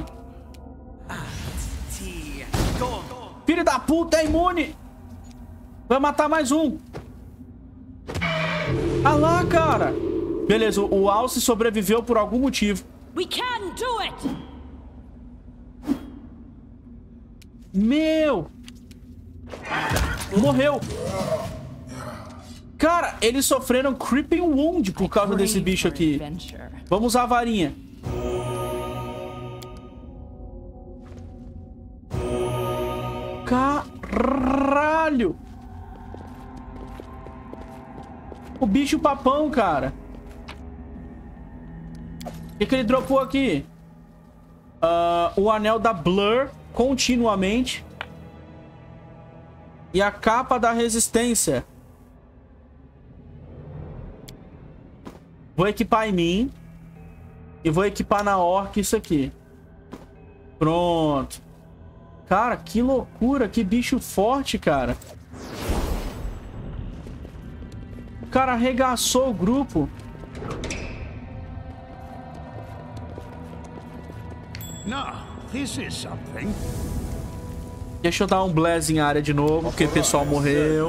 S1: Filho da puta, é imune. Vai matar mais um. Ah lá, cara. Beleza, o Alce sobreviveu por algum motivo. Meu! Morreu! Cara, eles sofreram Creeping Wound por causa desse bicho aqui. Vamos usar a varinha. Caralho! O bicho papão, cara. O que ele dropou aqui? O anel da Blur continuamente. E a capa da resistência. Vou equipar em mim. E vou equipar na Orc isso aqui. Pronto. Cara, que loucura. Que bicho forte, cara. O cara arregaçou o grupo. Deixa eu dar um bless em área de novo, porque o pessoal morreu.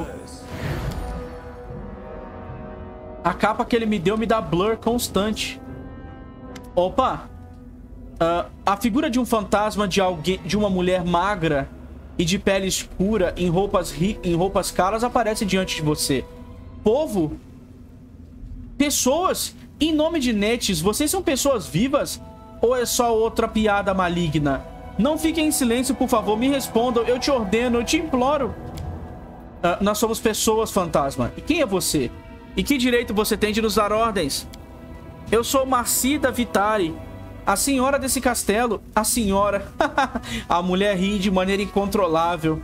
S1: A capa que ele me deu me dá blur constante. Opa! A figura de um fantasma de alguém, de uma mulher magra e de pele escura em roupas caras aparece diante de você. Povo? Pessoas? Em nome de Netes, vocês são pessoas vivas? Ou é só outra piada maligna? Não fiquem em silêncio, por favor, me respondam. Eu te ordeno, eu te imploro. Nós somos pessoas, fantasma. E quem é você? E que direito você tem de nos dar ordens? Eu sou Marcida Vitari, a senhora desse castelo. A senhora. A mulher ri de maneira incontrolável.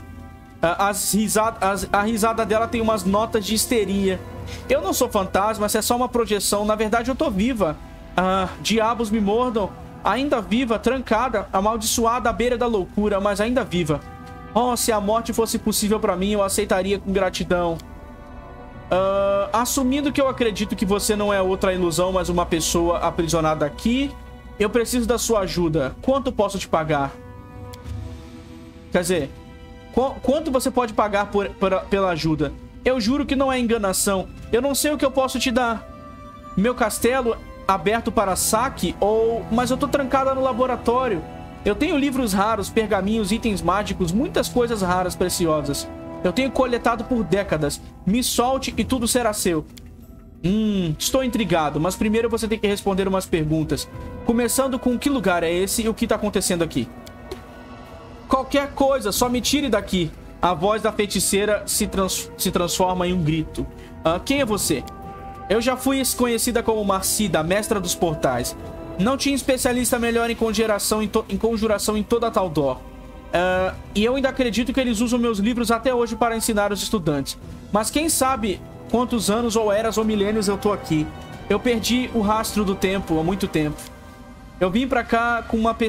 S1: A risada dela tem umas notas de histeria. Eu não sou fantasma, essa é só uma projeção. Na verdade, eu tô viva. Diabos me mordam. Ainda viva, trancada, amaldiçoada à beira da loucura, mas ainda viva. Oh, se a morte fosse possível pra mim, eu aceitaria com gratidão. Assumindo que eu acredito que você não é outra ilusão, mas uma pessoa aprisionada aqui, eu preciso da sua ajuda. Quanto posso te pagar? Quer dizer, quanto você pode pagar pela ajuda? Eu juro que não é enganação. Eu não sei o que eu posso te dar. Meu castelo aberto para saque mas eu tô trancada no laboratório. Eu tenho livros raros, pergaminhos, itens mágicos, muitas coisas raras, preciosas. Eu tenho coletado por décadas. Me solte e tudo será seu. Estou intrigado, mas primeiro você tem que responder umas perguntas. Começando com que lugar é esse e o que tá acontecendo aqui? Qualquer coisa, só me tire daqui. A voz da feiticeira se transforma em um grito. Quem é você? Eu já fui conhecida como Marcida, mestra dos portais. Não tinha especialista melhor em conjuração em toda a Taldor. E eu ainda acredito que eles usam meus livros até hoje para ensinar os estudantes. Mas quem sabe quantos anos ou eras ou milênios eu tô aqui. Eu perdi o rastro do tempo há muito tempo. Eu vim pra cá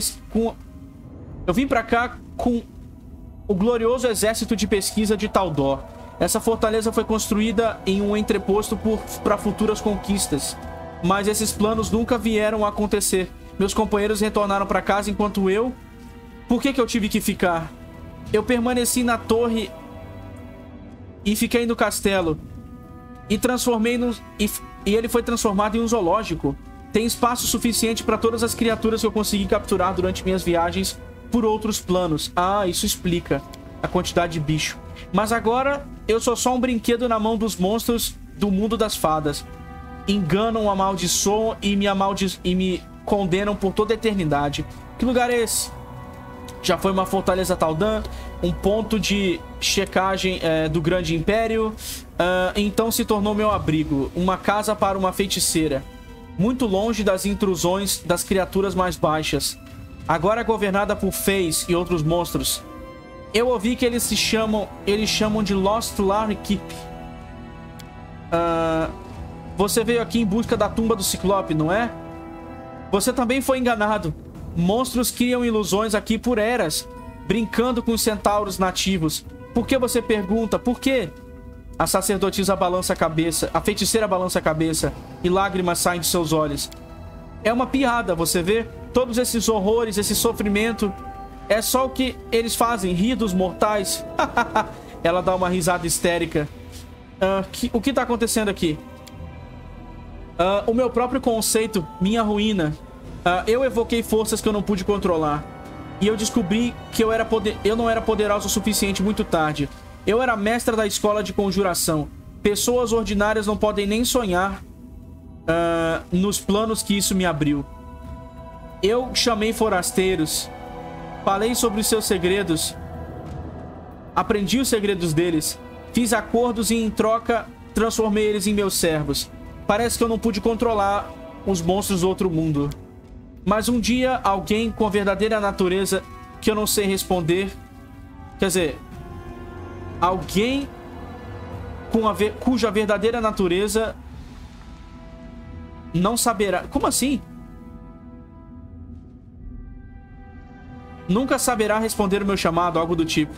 S1: com o glorioso exército de pesquisa de Taldor. Essa fortaleza foi construída em um entreposto para futuras conquistas. Mas esses planos nunca vieram a acontecer. Meus companheiros retornaram para casa enquanto eu... Por que eu tive que ficar? Eu permaneci na torre e fiquei no castelo. E transformei no... E ele foi transformado em um zoológico. Tem espaço suficiente para todas as criaturas que eu consegui capturar durante minhas viagens por outros planos. Ah, isso explica a quantidade de bicho. Mas agora eu sou só um brinquedo na mão dos monstros do mundo das fadas. Enganam, amaldiçoam e me condenam por toda a eternidade. Que lugar é esse? Já foi uma fortaleza Taldan, um ponto de checagem do grande império. Então se tornou meu abrigo, uma casa para uma feiticeira. Muito longe das intrusões das criaturas mais baixas. Agora governada por Feys e outros monstros. Eu ouvi que eles chamam de Lost Larry Keep. Você veio aqui em busca da tumba do Ciclope, não é? Você também foi enganado. Monstros criam ilusões aqui por eras, brincando com os centauros nativos. Por que você pergunta? Por quê? A sacerdotisa balança a cabeça, a feiticeira balança a cabeça e lágrimas saem de seus olhos. É uma piada, você vê? Todos esses horrores, esse sofrimento, é só o que eles fazem, rir dos mortais. Ela dá uma risada histérica. O que tá acontecendo aqui? O meu próprio conceito, minha ruína. Eu evoquei forças que eu não pude controlar. E eu descobri que eu não era poderoso o suficiente muito tarde. Eu era mestra da escola de conjuração. Pessoas ordinárias não podem nem sonhar nos planos que isso me abriu. Eu chamei forasteiros. Falei sobre os seus segredos. Aprendi os segredos deles. Fiz acordos e em troca transformei eles em meus servos. Parece que eu não pude controlar os monstros do outro mundo. Mas um dia, alguém com a verdadeira natureza que eu não sei responder... Quer dizer... Alguém cuja verdadeira natureza não saberá... Como assim? Nunca saberá responder o meu chamado, algo do tipo.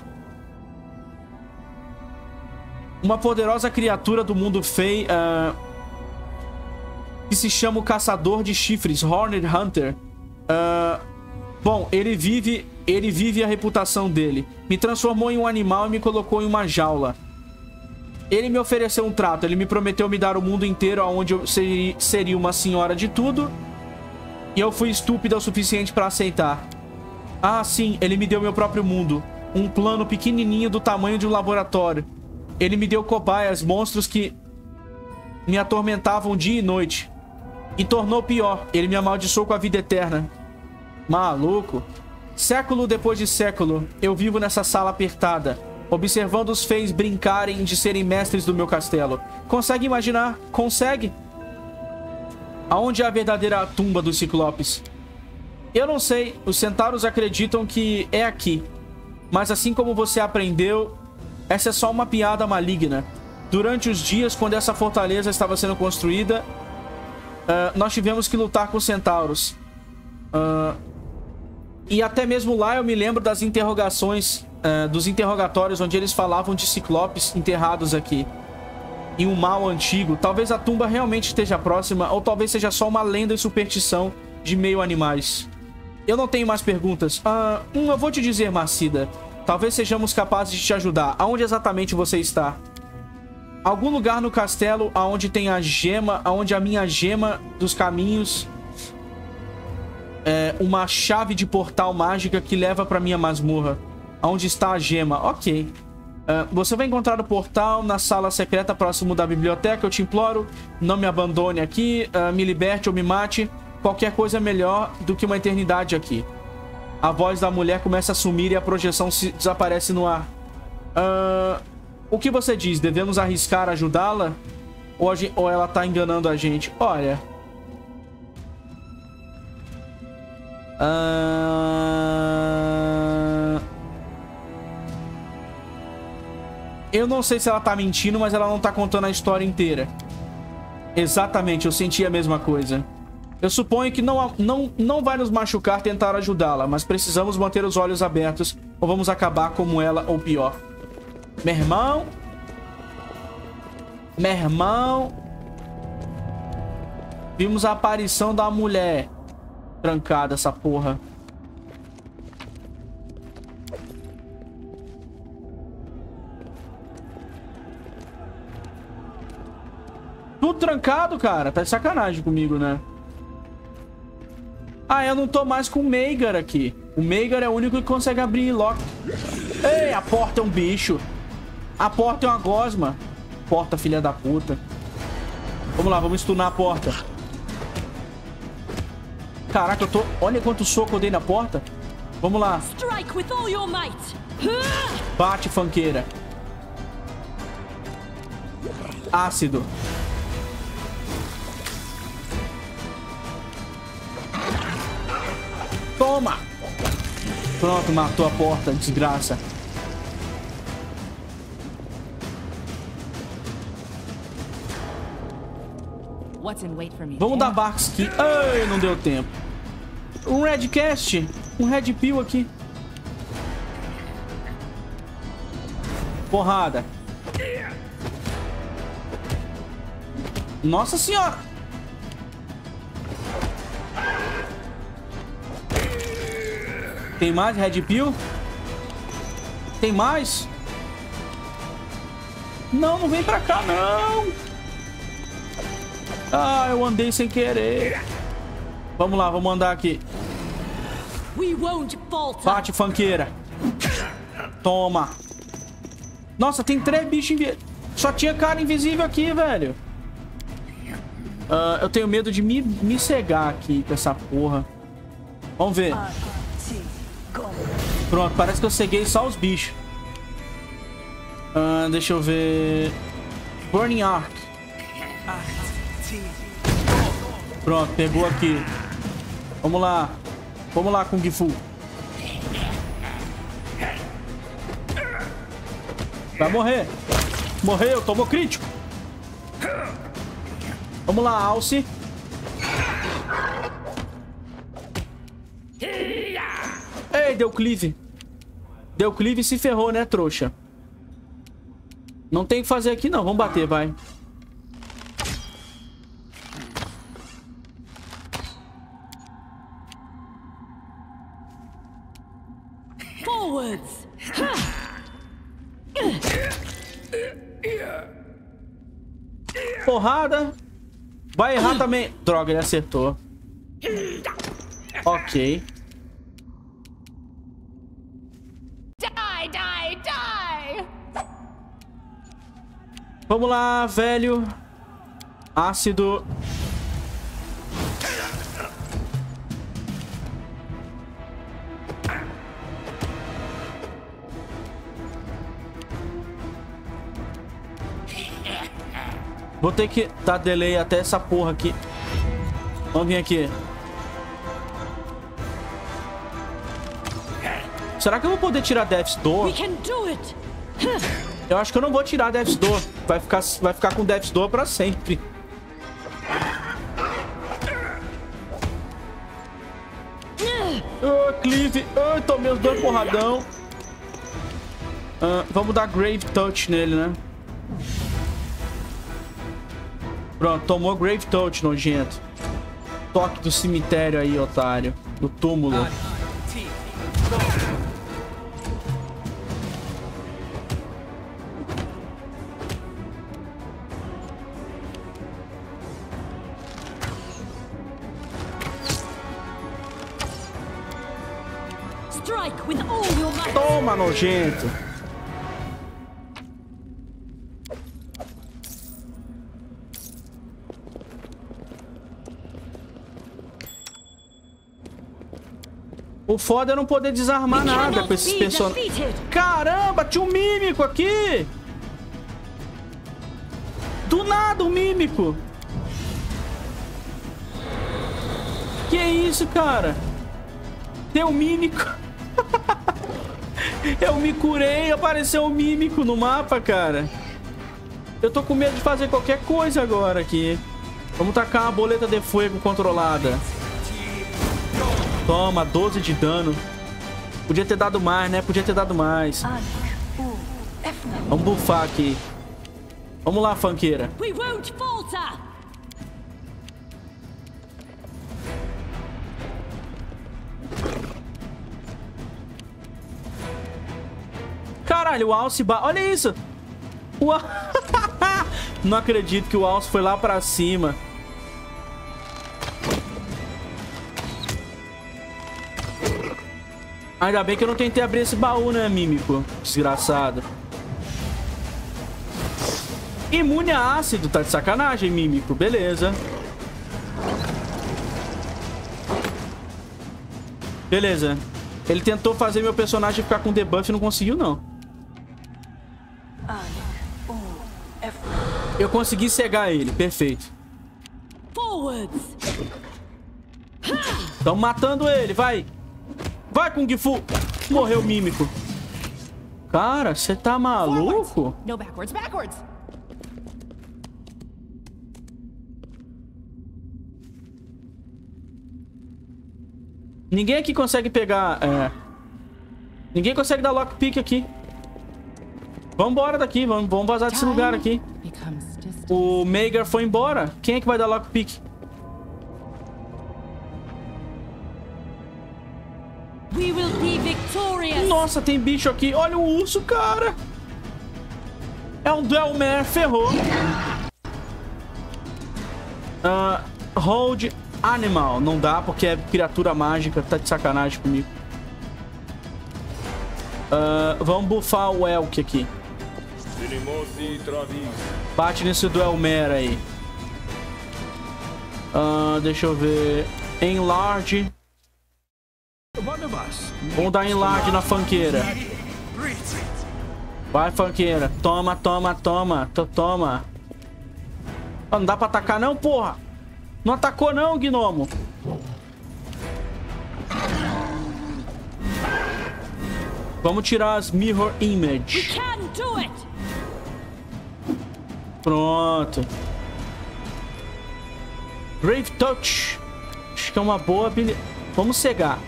S1: Uma poderosa criatura do mundo Fey... que se chama o Caçador de Chifres, Horned Hunter. Bom, ele vive a reputação dele. Me transformou em um animal e me colocou em uma jaula. Ele me ofereceu um trato. Ele me prometeu me dar o mundo inteiro, onde eu seria uma senhora de tudo. E eu fui estúpida o suficiente para aceitar. Ah, sim, ele me deu meu próprio mundo. Um plano pequenininho do tamanho de um laboratório. Ele me deu cobaias, monstros que me atormentavam dia e noite. E tornou pior, ele me amaldiçoou com a vida eterna. Maluco. Século depois de século, eu vivo nessa sala apertada, observando os Feys brincarem de serem mestres do meu castelo. Consegue imaginar? Consegue? Aonde é a verdadeira tumba dos Ciclopes? Eu não sei, os centauros acreditam que é aqui. Mas assim como você aprendeu, essa é só uma piada maligna. Durante os dias, quando essa fortaleza estava sendo construída, nós tivemos que lutar com os centauros. E até mesmo lá eu me lembro das interrogações, dos interrogatórios onde eles falavam de ciclopes enterrados aqui. Em um mal antigo. Talvez a tumba realmente esteja próxima, ou talvez seja só uma lenda e superstição de meio animais. Eu não tenho mais perguntas. Eu vou te dizer, Marcida. Talvez sejamos capazes de te ajudar. Aonde exatamente você está? Algum lugar no castelo aonde tem a gema, aonde a minha gema dos caminhos, uma chave de portal mágica que leva para minha masmorra. Aonde está a gema? Ok. Você vai encontrar o portal na sala secreta próximo da biblioteca. Eu te imploro, não me abandone aqui, me liberte ou me mate. Qualquer coisa é melhor do que uma eternidade aqui. A voz da mulher começa a sumir e a projeção desaparece no ar. O que você diz? Devemos arriscar ajudá-la? Ou ela tá enganando a gente? Olha... Eu não sei se ela tá mentindo, mas ela não tá contando a história inteira. Exatamente, eu senti a mesma coisa. Eu suponho que não vai nos machucar tentar ajudá-la, mas precisamos manter os olhos abertos ou vamos acabar como ela ou pior. Meu irmão... Meu irmão... Vimos a aparição da mulher trancada, essa porra. Tudo trancado, cara. Tá de sacanagem comigo, né? Ah, eu não tô mais com o Meigar aqui. O Meigar é o único que consegue abrir lock. Ei, a porta é um bicho. A porta é uma gosma. Porta, filha da puta. Vamos lá, vamos stunar a porta. Caraca, eu tô... Olha quanto soco eu dei na porta. Vamos lá. Bate, funkeira. Ácido. Toma! Pronto, matou a porta, desgraça. Vamos dar Barks aqui. Ai, não deu tempo. Um Redcast. Um Red Pill aqui. Porrada. Nossa senhora. Tem mais Red Pill? Tem mais? Não, não vem pra cá, não. Ah, eu andei sem querer. Vamos lá, vamos andar aqui. Bate, funkeira. Toma. Nossa, tem 3 bichos invisíveis. Só tinha cara invisível aqui, velho. Eu tenho medo de me cegar aqui com essa porra. Vamos ver. Pronto, parece que eu ceguei só os bichos. Deixa eu ver. Burning Arc. Pronto, pegou aqui. Vamos lá. Vamos lá, Kung Fu. Vai morrer. Morreu, tomou crítico. Vamos lá, Alce. Ei, deu cleave. Deu cleave e se ferrou, né, trouxa? Não tem o que fazer aqui, não. Vamos bater, vai.
S4: Forwards.
S1: Porrada. Vai errar também. Droga, ele acertou. Ok.
S3: Die, die, die!
S1: Vamos lá, velho. Ácido. Vou ter que dar delay até essa porra aqui. Vamos vir aqui. Será que eu vou poder tirar Death's Door? Eu acho que eu não vou tirar Death's Door. Vai ficar com Death's Door pra sempre. Clive. Tomei os 2 porradão. Vamos dar Grave Touch nele, né? Pronto, tomou Grave Touch, nojento. Toque do cemitério aí, otário. Do túmulo. Toma, nojento. O foda é não poder desarmar nada com esses personagens. Caramba, tinha um mímico aqui! Do nada, um mímico! Que isso, cara? Tem um mímico. Eu me curei e apareceu um mímico no mapa, cara. Eu tô com medo de fazer qualquer coisa agora aqui. Vamos tacar uma boleta de fogo controlada. Toma, 12 de dano. Podia ter dado mais, né? Podia ter dado mais. Vamos bufar aqui. Vamos lá, funkeira. Caralho, o Alce... Olha isso! Não acredito que o Alce foi lá pra cima. Ainda bem que eu não tentei abrir esse baú, né, mímico? Desgraçado. Imune a ácido. Tá de sacanagem, mímico. Beleza. Beleza. Ele tentou fazer meu personagem ficar com debuff e não conseguiu, não. Eu consegui cegar ele. Perfeito. Estão matando ele. Vai. Vai, Kung Fu. Morreu o mímico. Cara, você tá maluco?
S4: No backwards, backwards.
S1: Ninguém aqui consegue pegar... Ninguém consegue dar lockpick aqui. Vamos embora daqui. Vamos vazar desse lugar aqui. O Mager foi embora. Quem é que vai dar lockpick? Nossa, tem bicho aqui. Olha o urso, cara. É um Dwemer. Ferrou. Hold Animal. Não dá porque é criatura mágica. Tá de sacanagem comigo. Vamos buffar o Elk aqui. Bate nesse Dwemer aí. Deixa eu ver. Enlarge. Vamos dar enlarge na funkeira. Vai, funkeira. Toma, toma, toma. Toma. Não dá pra atacar não, porra. Não atacou não, gnomo. Vamos tirar as Mirror Image. Pronto. Grave Touch. Acho que é uma boa habilidade. Vamos cegar.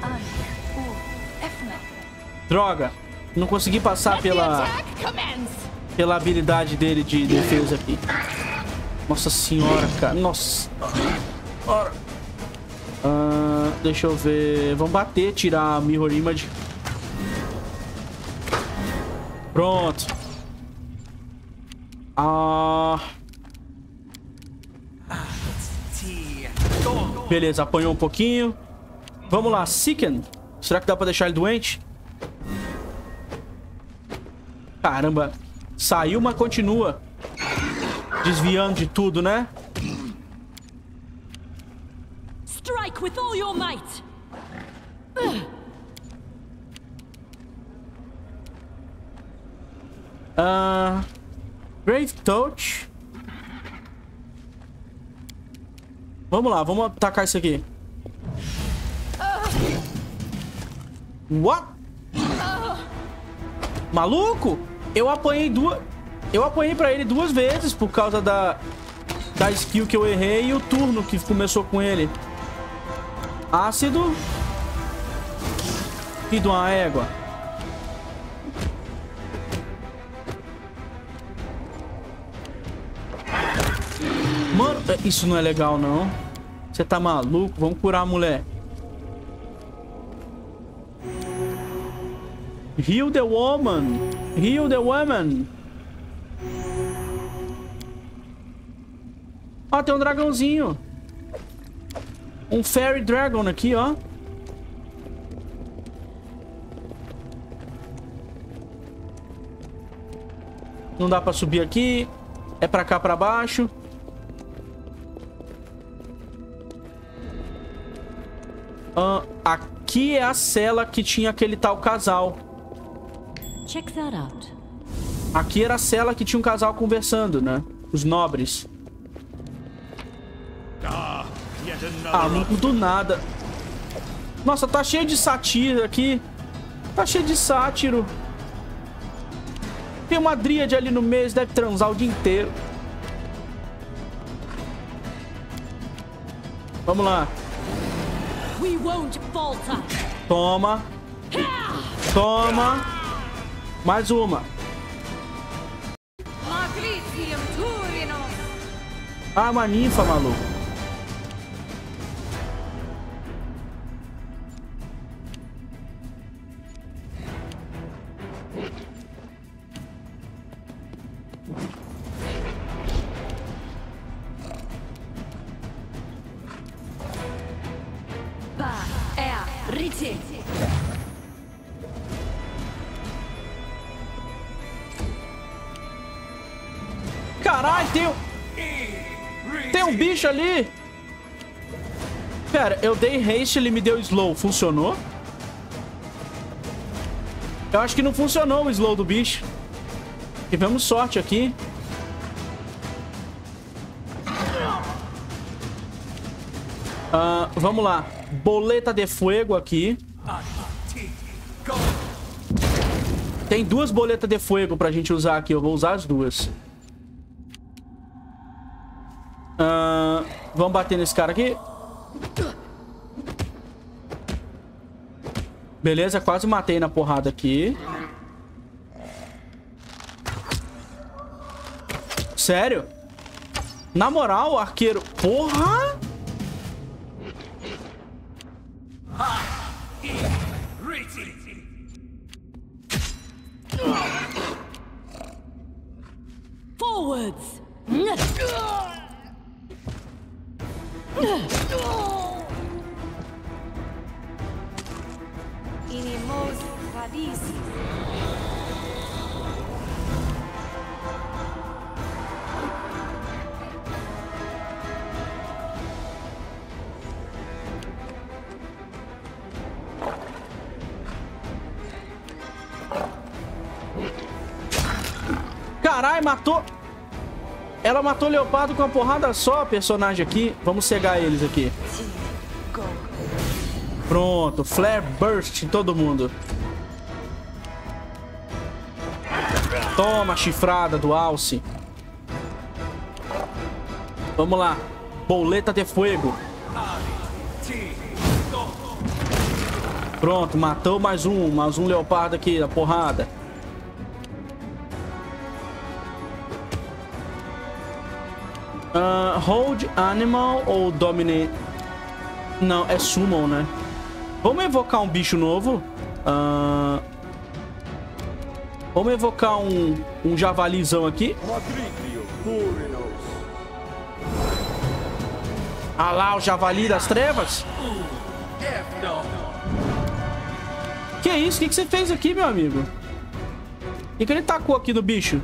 S1: Droga. Não consegui passar pela habilidade dele de defesa aqui. Nossa senhora, cara. Nossa. Deixa eu ver. Vamos bater, tirar a Mirror Image. Pronto. Beleza, apanhou um pouquinho. Vamos lá, Sicken. Será que dá pra deixar ele doente? Caramba. Saiu, mas continua. Desviando de tudo, né?
S4: Strike with all your might.
S1: Grave Touch. Vamos lá, vamos atacar isso aqui. What? Maluco? Eu apanhei pra ele 2 vezes por causa da skill que eu errei e o turno que começou com ele. Ácido. E de uma égua. Mano, isso não é legal, não. Você tá maluco? Vamos curar a mulher. Heal the woman. Heal the woman. Ó, tem um dragãozinho. Um Fairy Dragon aqui, ó. Não dá pra subir aqui. É pra cá, pra baixo. Aqui aqui é a cela que tinha aquele tal casal.
S6: Check that out.
S1: Aqui era a cela que tinha um casal conversando, né? Os nobres. Não do nada. Nossa, tá cheio de sátira aqui. Tá cheio de sátiro. Tem uma dríade ali no meio, deve transar o dia inteiro. Vamos lá. Toma. Toma. Mais uma. Ah, uma ninfa, maluco. Caralho, tem um bicho ali. Pera, eu dei haste, ele me deu slow. Funcionou? Eu acho que não funcionou o slow do bicho. Tivemos sorte aqui. Vamos lá. Boleta de fogo aqui. Tem duas boletas de fogo pra gente usar aqui. Eu vou usar as duas. Vamos bater nesse cara aqui. Beleza, quase matei na porrada aqui. Sério? Na moral, arqueiro... Porra!
S6: Forwards!
S3: Inimos radices.
S1: Caralho, matou... Ela matou o leopardo com uma porrada só, personagem aqui. Vamos cegar eles aqui. Pronto, Flare Burst em todo mundo. Toma, chifrada do Alce. Vamos lá. Boleta de fogo. Pronto, matou mais um leopardo aqui, na porrada. Hold Animal ou Dominate? Não, é Summon, né? Vamos evocar um bicho novo. Vamos evocar um javalizão aqui. Ah lá, o javali das trevas. Que isso? O que você fez aqui, meu amigo? O que ele tacou aqui no bicho?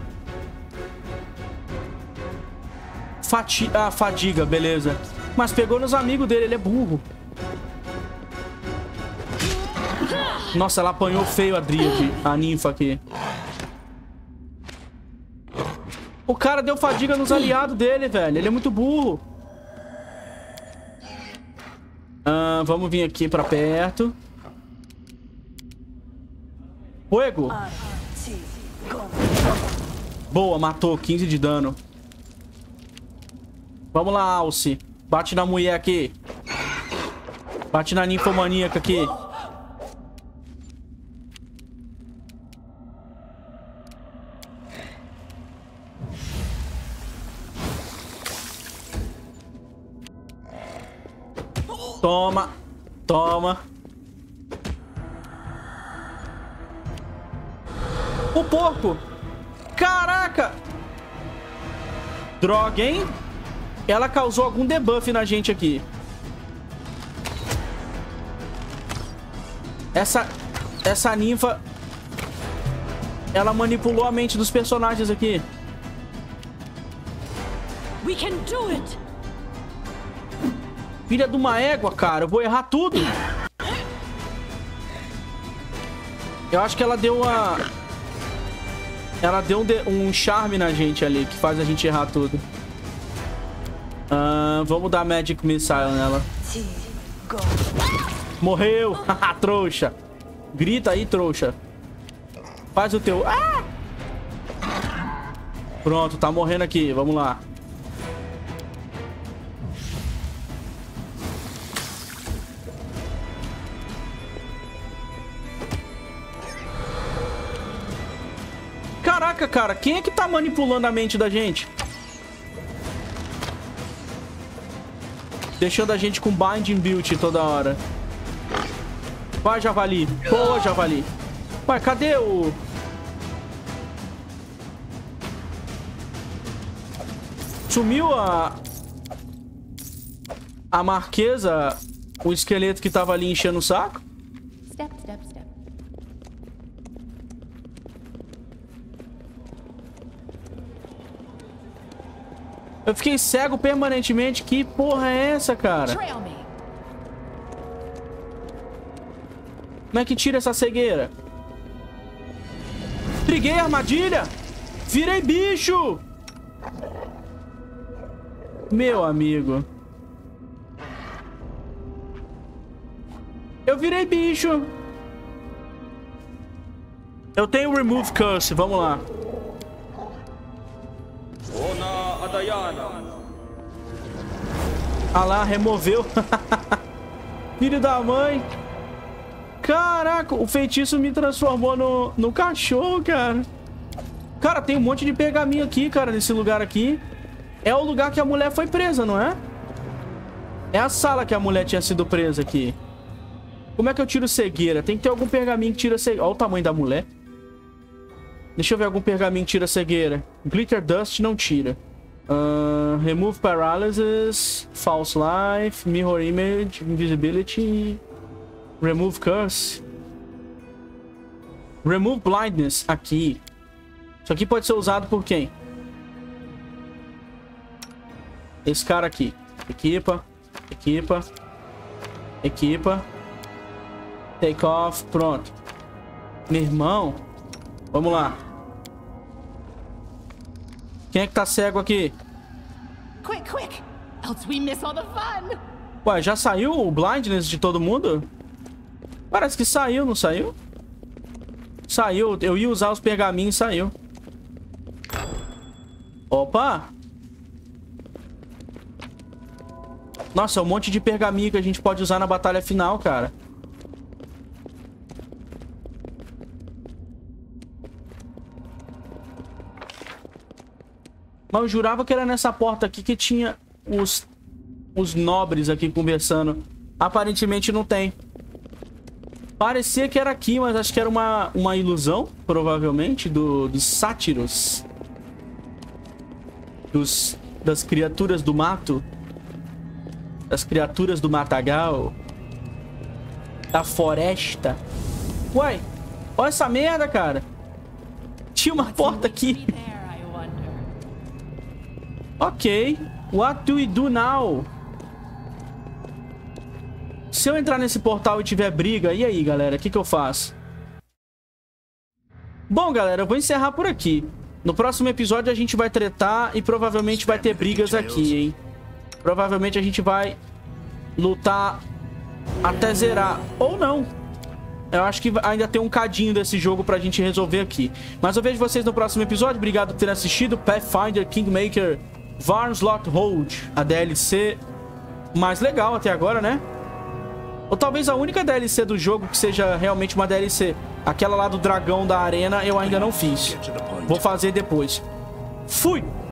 S1: Fadiga, beleza. Mas pegou nos amigos dele, ele é burro. Nossa, ela apanhou feio a Dríade, a ninfa aqui. O cara deu fadiga nos aliados dele, velho. Ele é muito burro. Vamos vir aqui pra perto. Fuego. Boa, matou. 15 de dano. Vamos lá, Alce. Bate na mulher aqui. Bate na ninfomaníaca aqui. Toma. Toma. O porco. Caraca. Droga, hein? Ela causou algum debuff na gente aqui. Essa ninfa... Ela manipulou a mente dos personagens aqui.
S6: We can do it.
S1: Filha de uma égua, cara. Eu vou errar tudo. Eu acho que ela deu uma... Ela deu um charme na gente ali, que faz a gente errar tudo. Vamos dar Magic Missile nela. Morreu! Trouxa! Grita aí, trouxa. Faz o teu... Ah! Pronto, tá morrendo aqui. Vamos lá. Caraca, cara. Quem é que tá manipulando a mente da gente? Deixando a gente com Binding Build toda hora. Vai, javali. Boa, javali. Ué, cadê o... Sumiu a marquesa, o esqueleto que tava ali enchendo o saco?
S4: Step, step, step.
S1: Eu fiquei cego permanentemente. Que porra é essa, cara?
S4: Trail me.
S1: Como é que tira essa cegueira? Triguei a armadilha! Virei bicho! Meu amigo. Eu virei bicho. Eu tenho Remove Curse. Vamos lá. Ah lá, removeu. Filho da mãe. Caraca, o feitiço me transformou no cachorro, cara. Cara, tem um monte de pergaminho aqui, cara, nesse lugar aqui. É o lugar que a mulher foi presa, não é? É a sala que a mulher tinha sido presa aqui. Como é que eu tiro cegueira? Tem que ter algum pergaminho que tira cegueira. Olha o tamanho da mulher. Deixa eu ver algum pergaminho que tira cegueira. Glitter Dust não tira. Remove Paralysis. False Life. Mirror Image. Invisibility. Remove Curse. Remove Blindness. Aqui. Isso aqui pode ser usado por quem? Esse cara aqui. Equipa. Equipa. Equipa. Take off. Pronto. Meu irmão. Vamos lá. Quem é que tá cego aqui?
S4: Quick, quick! Else we miss all the fun!
S1: Ué, já saiu o blindness de todo mundo? Parece que saiu, não saiu? Saiu. Eu ia usar os pergaminhos e saiu. Opa! Nossa, é um monte de pergaminho que a gente pode usar na batalha final, cara. Mas eu jurava que era nessa porta aqui que tinha os nobres aqui conversando. Aparentemente não tem. Parecia que era aqui, mas acho que era uma ilusão, provavelmente, dos sátiros. Das criaturas do mato. Das criaturas do matagal. Da floresta. Uai, olha essa merda, cara. Tinha uma porta aqui. Ok. What do we do now? Se eu entrar nesse portal e tiver briga, e aí, galera? O que eu faço? Bom, galera, eu vou encerrar por aqui. No próximo episódio a gente vai tretar e provavelmente vai ter brigas aqui, hein? Provavelmente a gente vai lutar até zerar. Ou não. Eu acho que ainda tem um cadinho desse jogo pra gente resolver aqui. Mas eu vejo vocês no próximo episódio. Obrigado por terem assistido. Pathfinder Kingmaker Varn's Locked Hold. A DLC mais legal até agora, né? Ou talvez a única DLC do jogo que seja realmente uma DLC. Aquela lá do dragão da arena eu ainda não fiz. Vou fazer depois. Fui!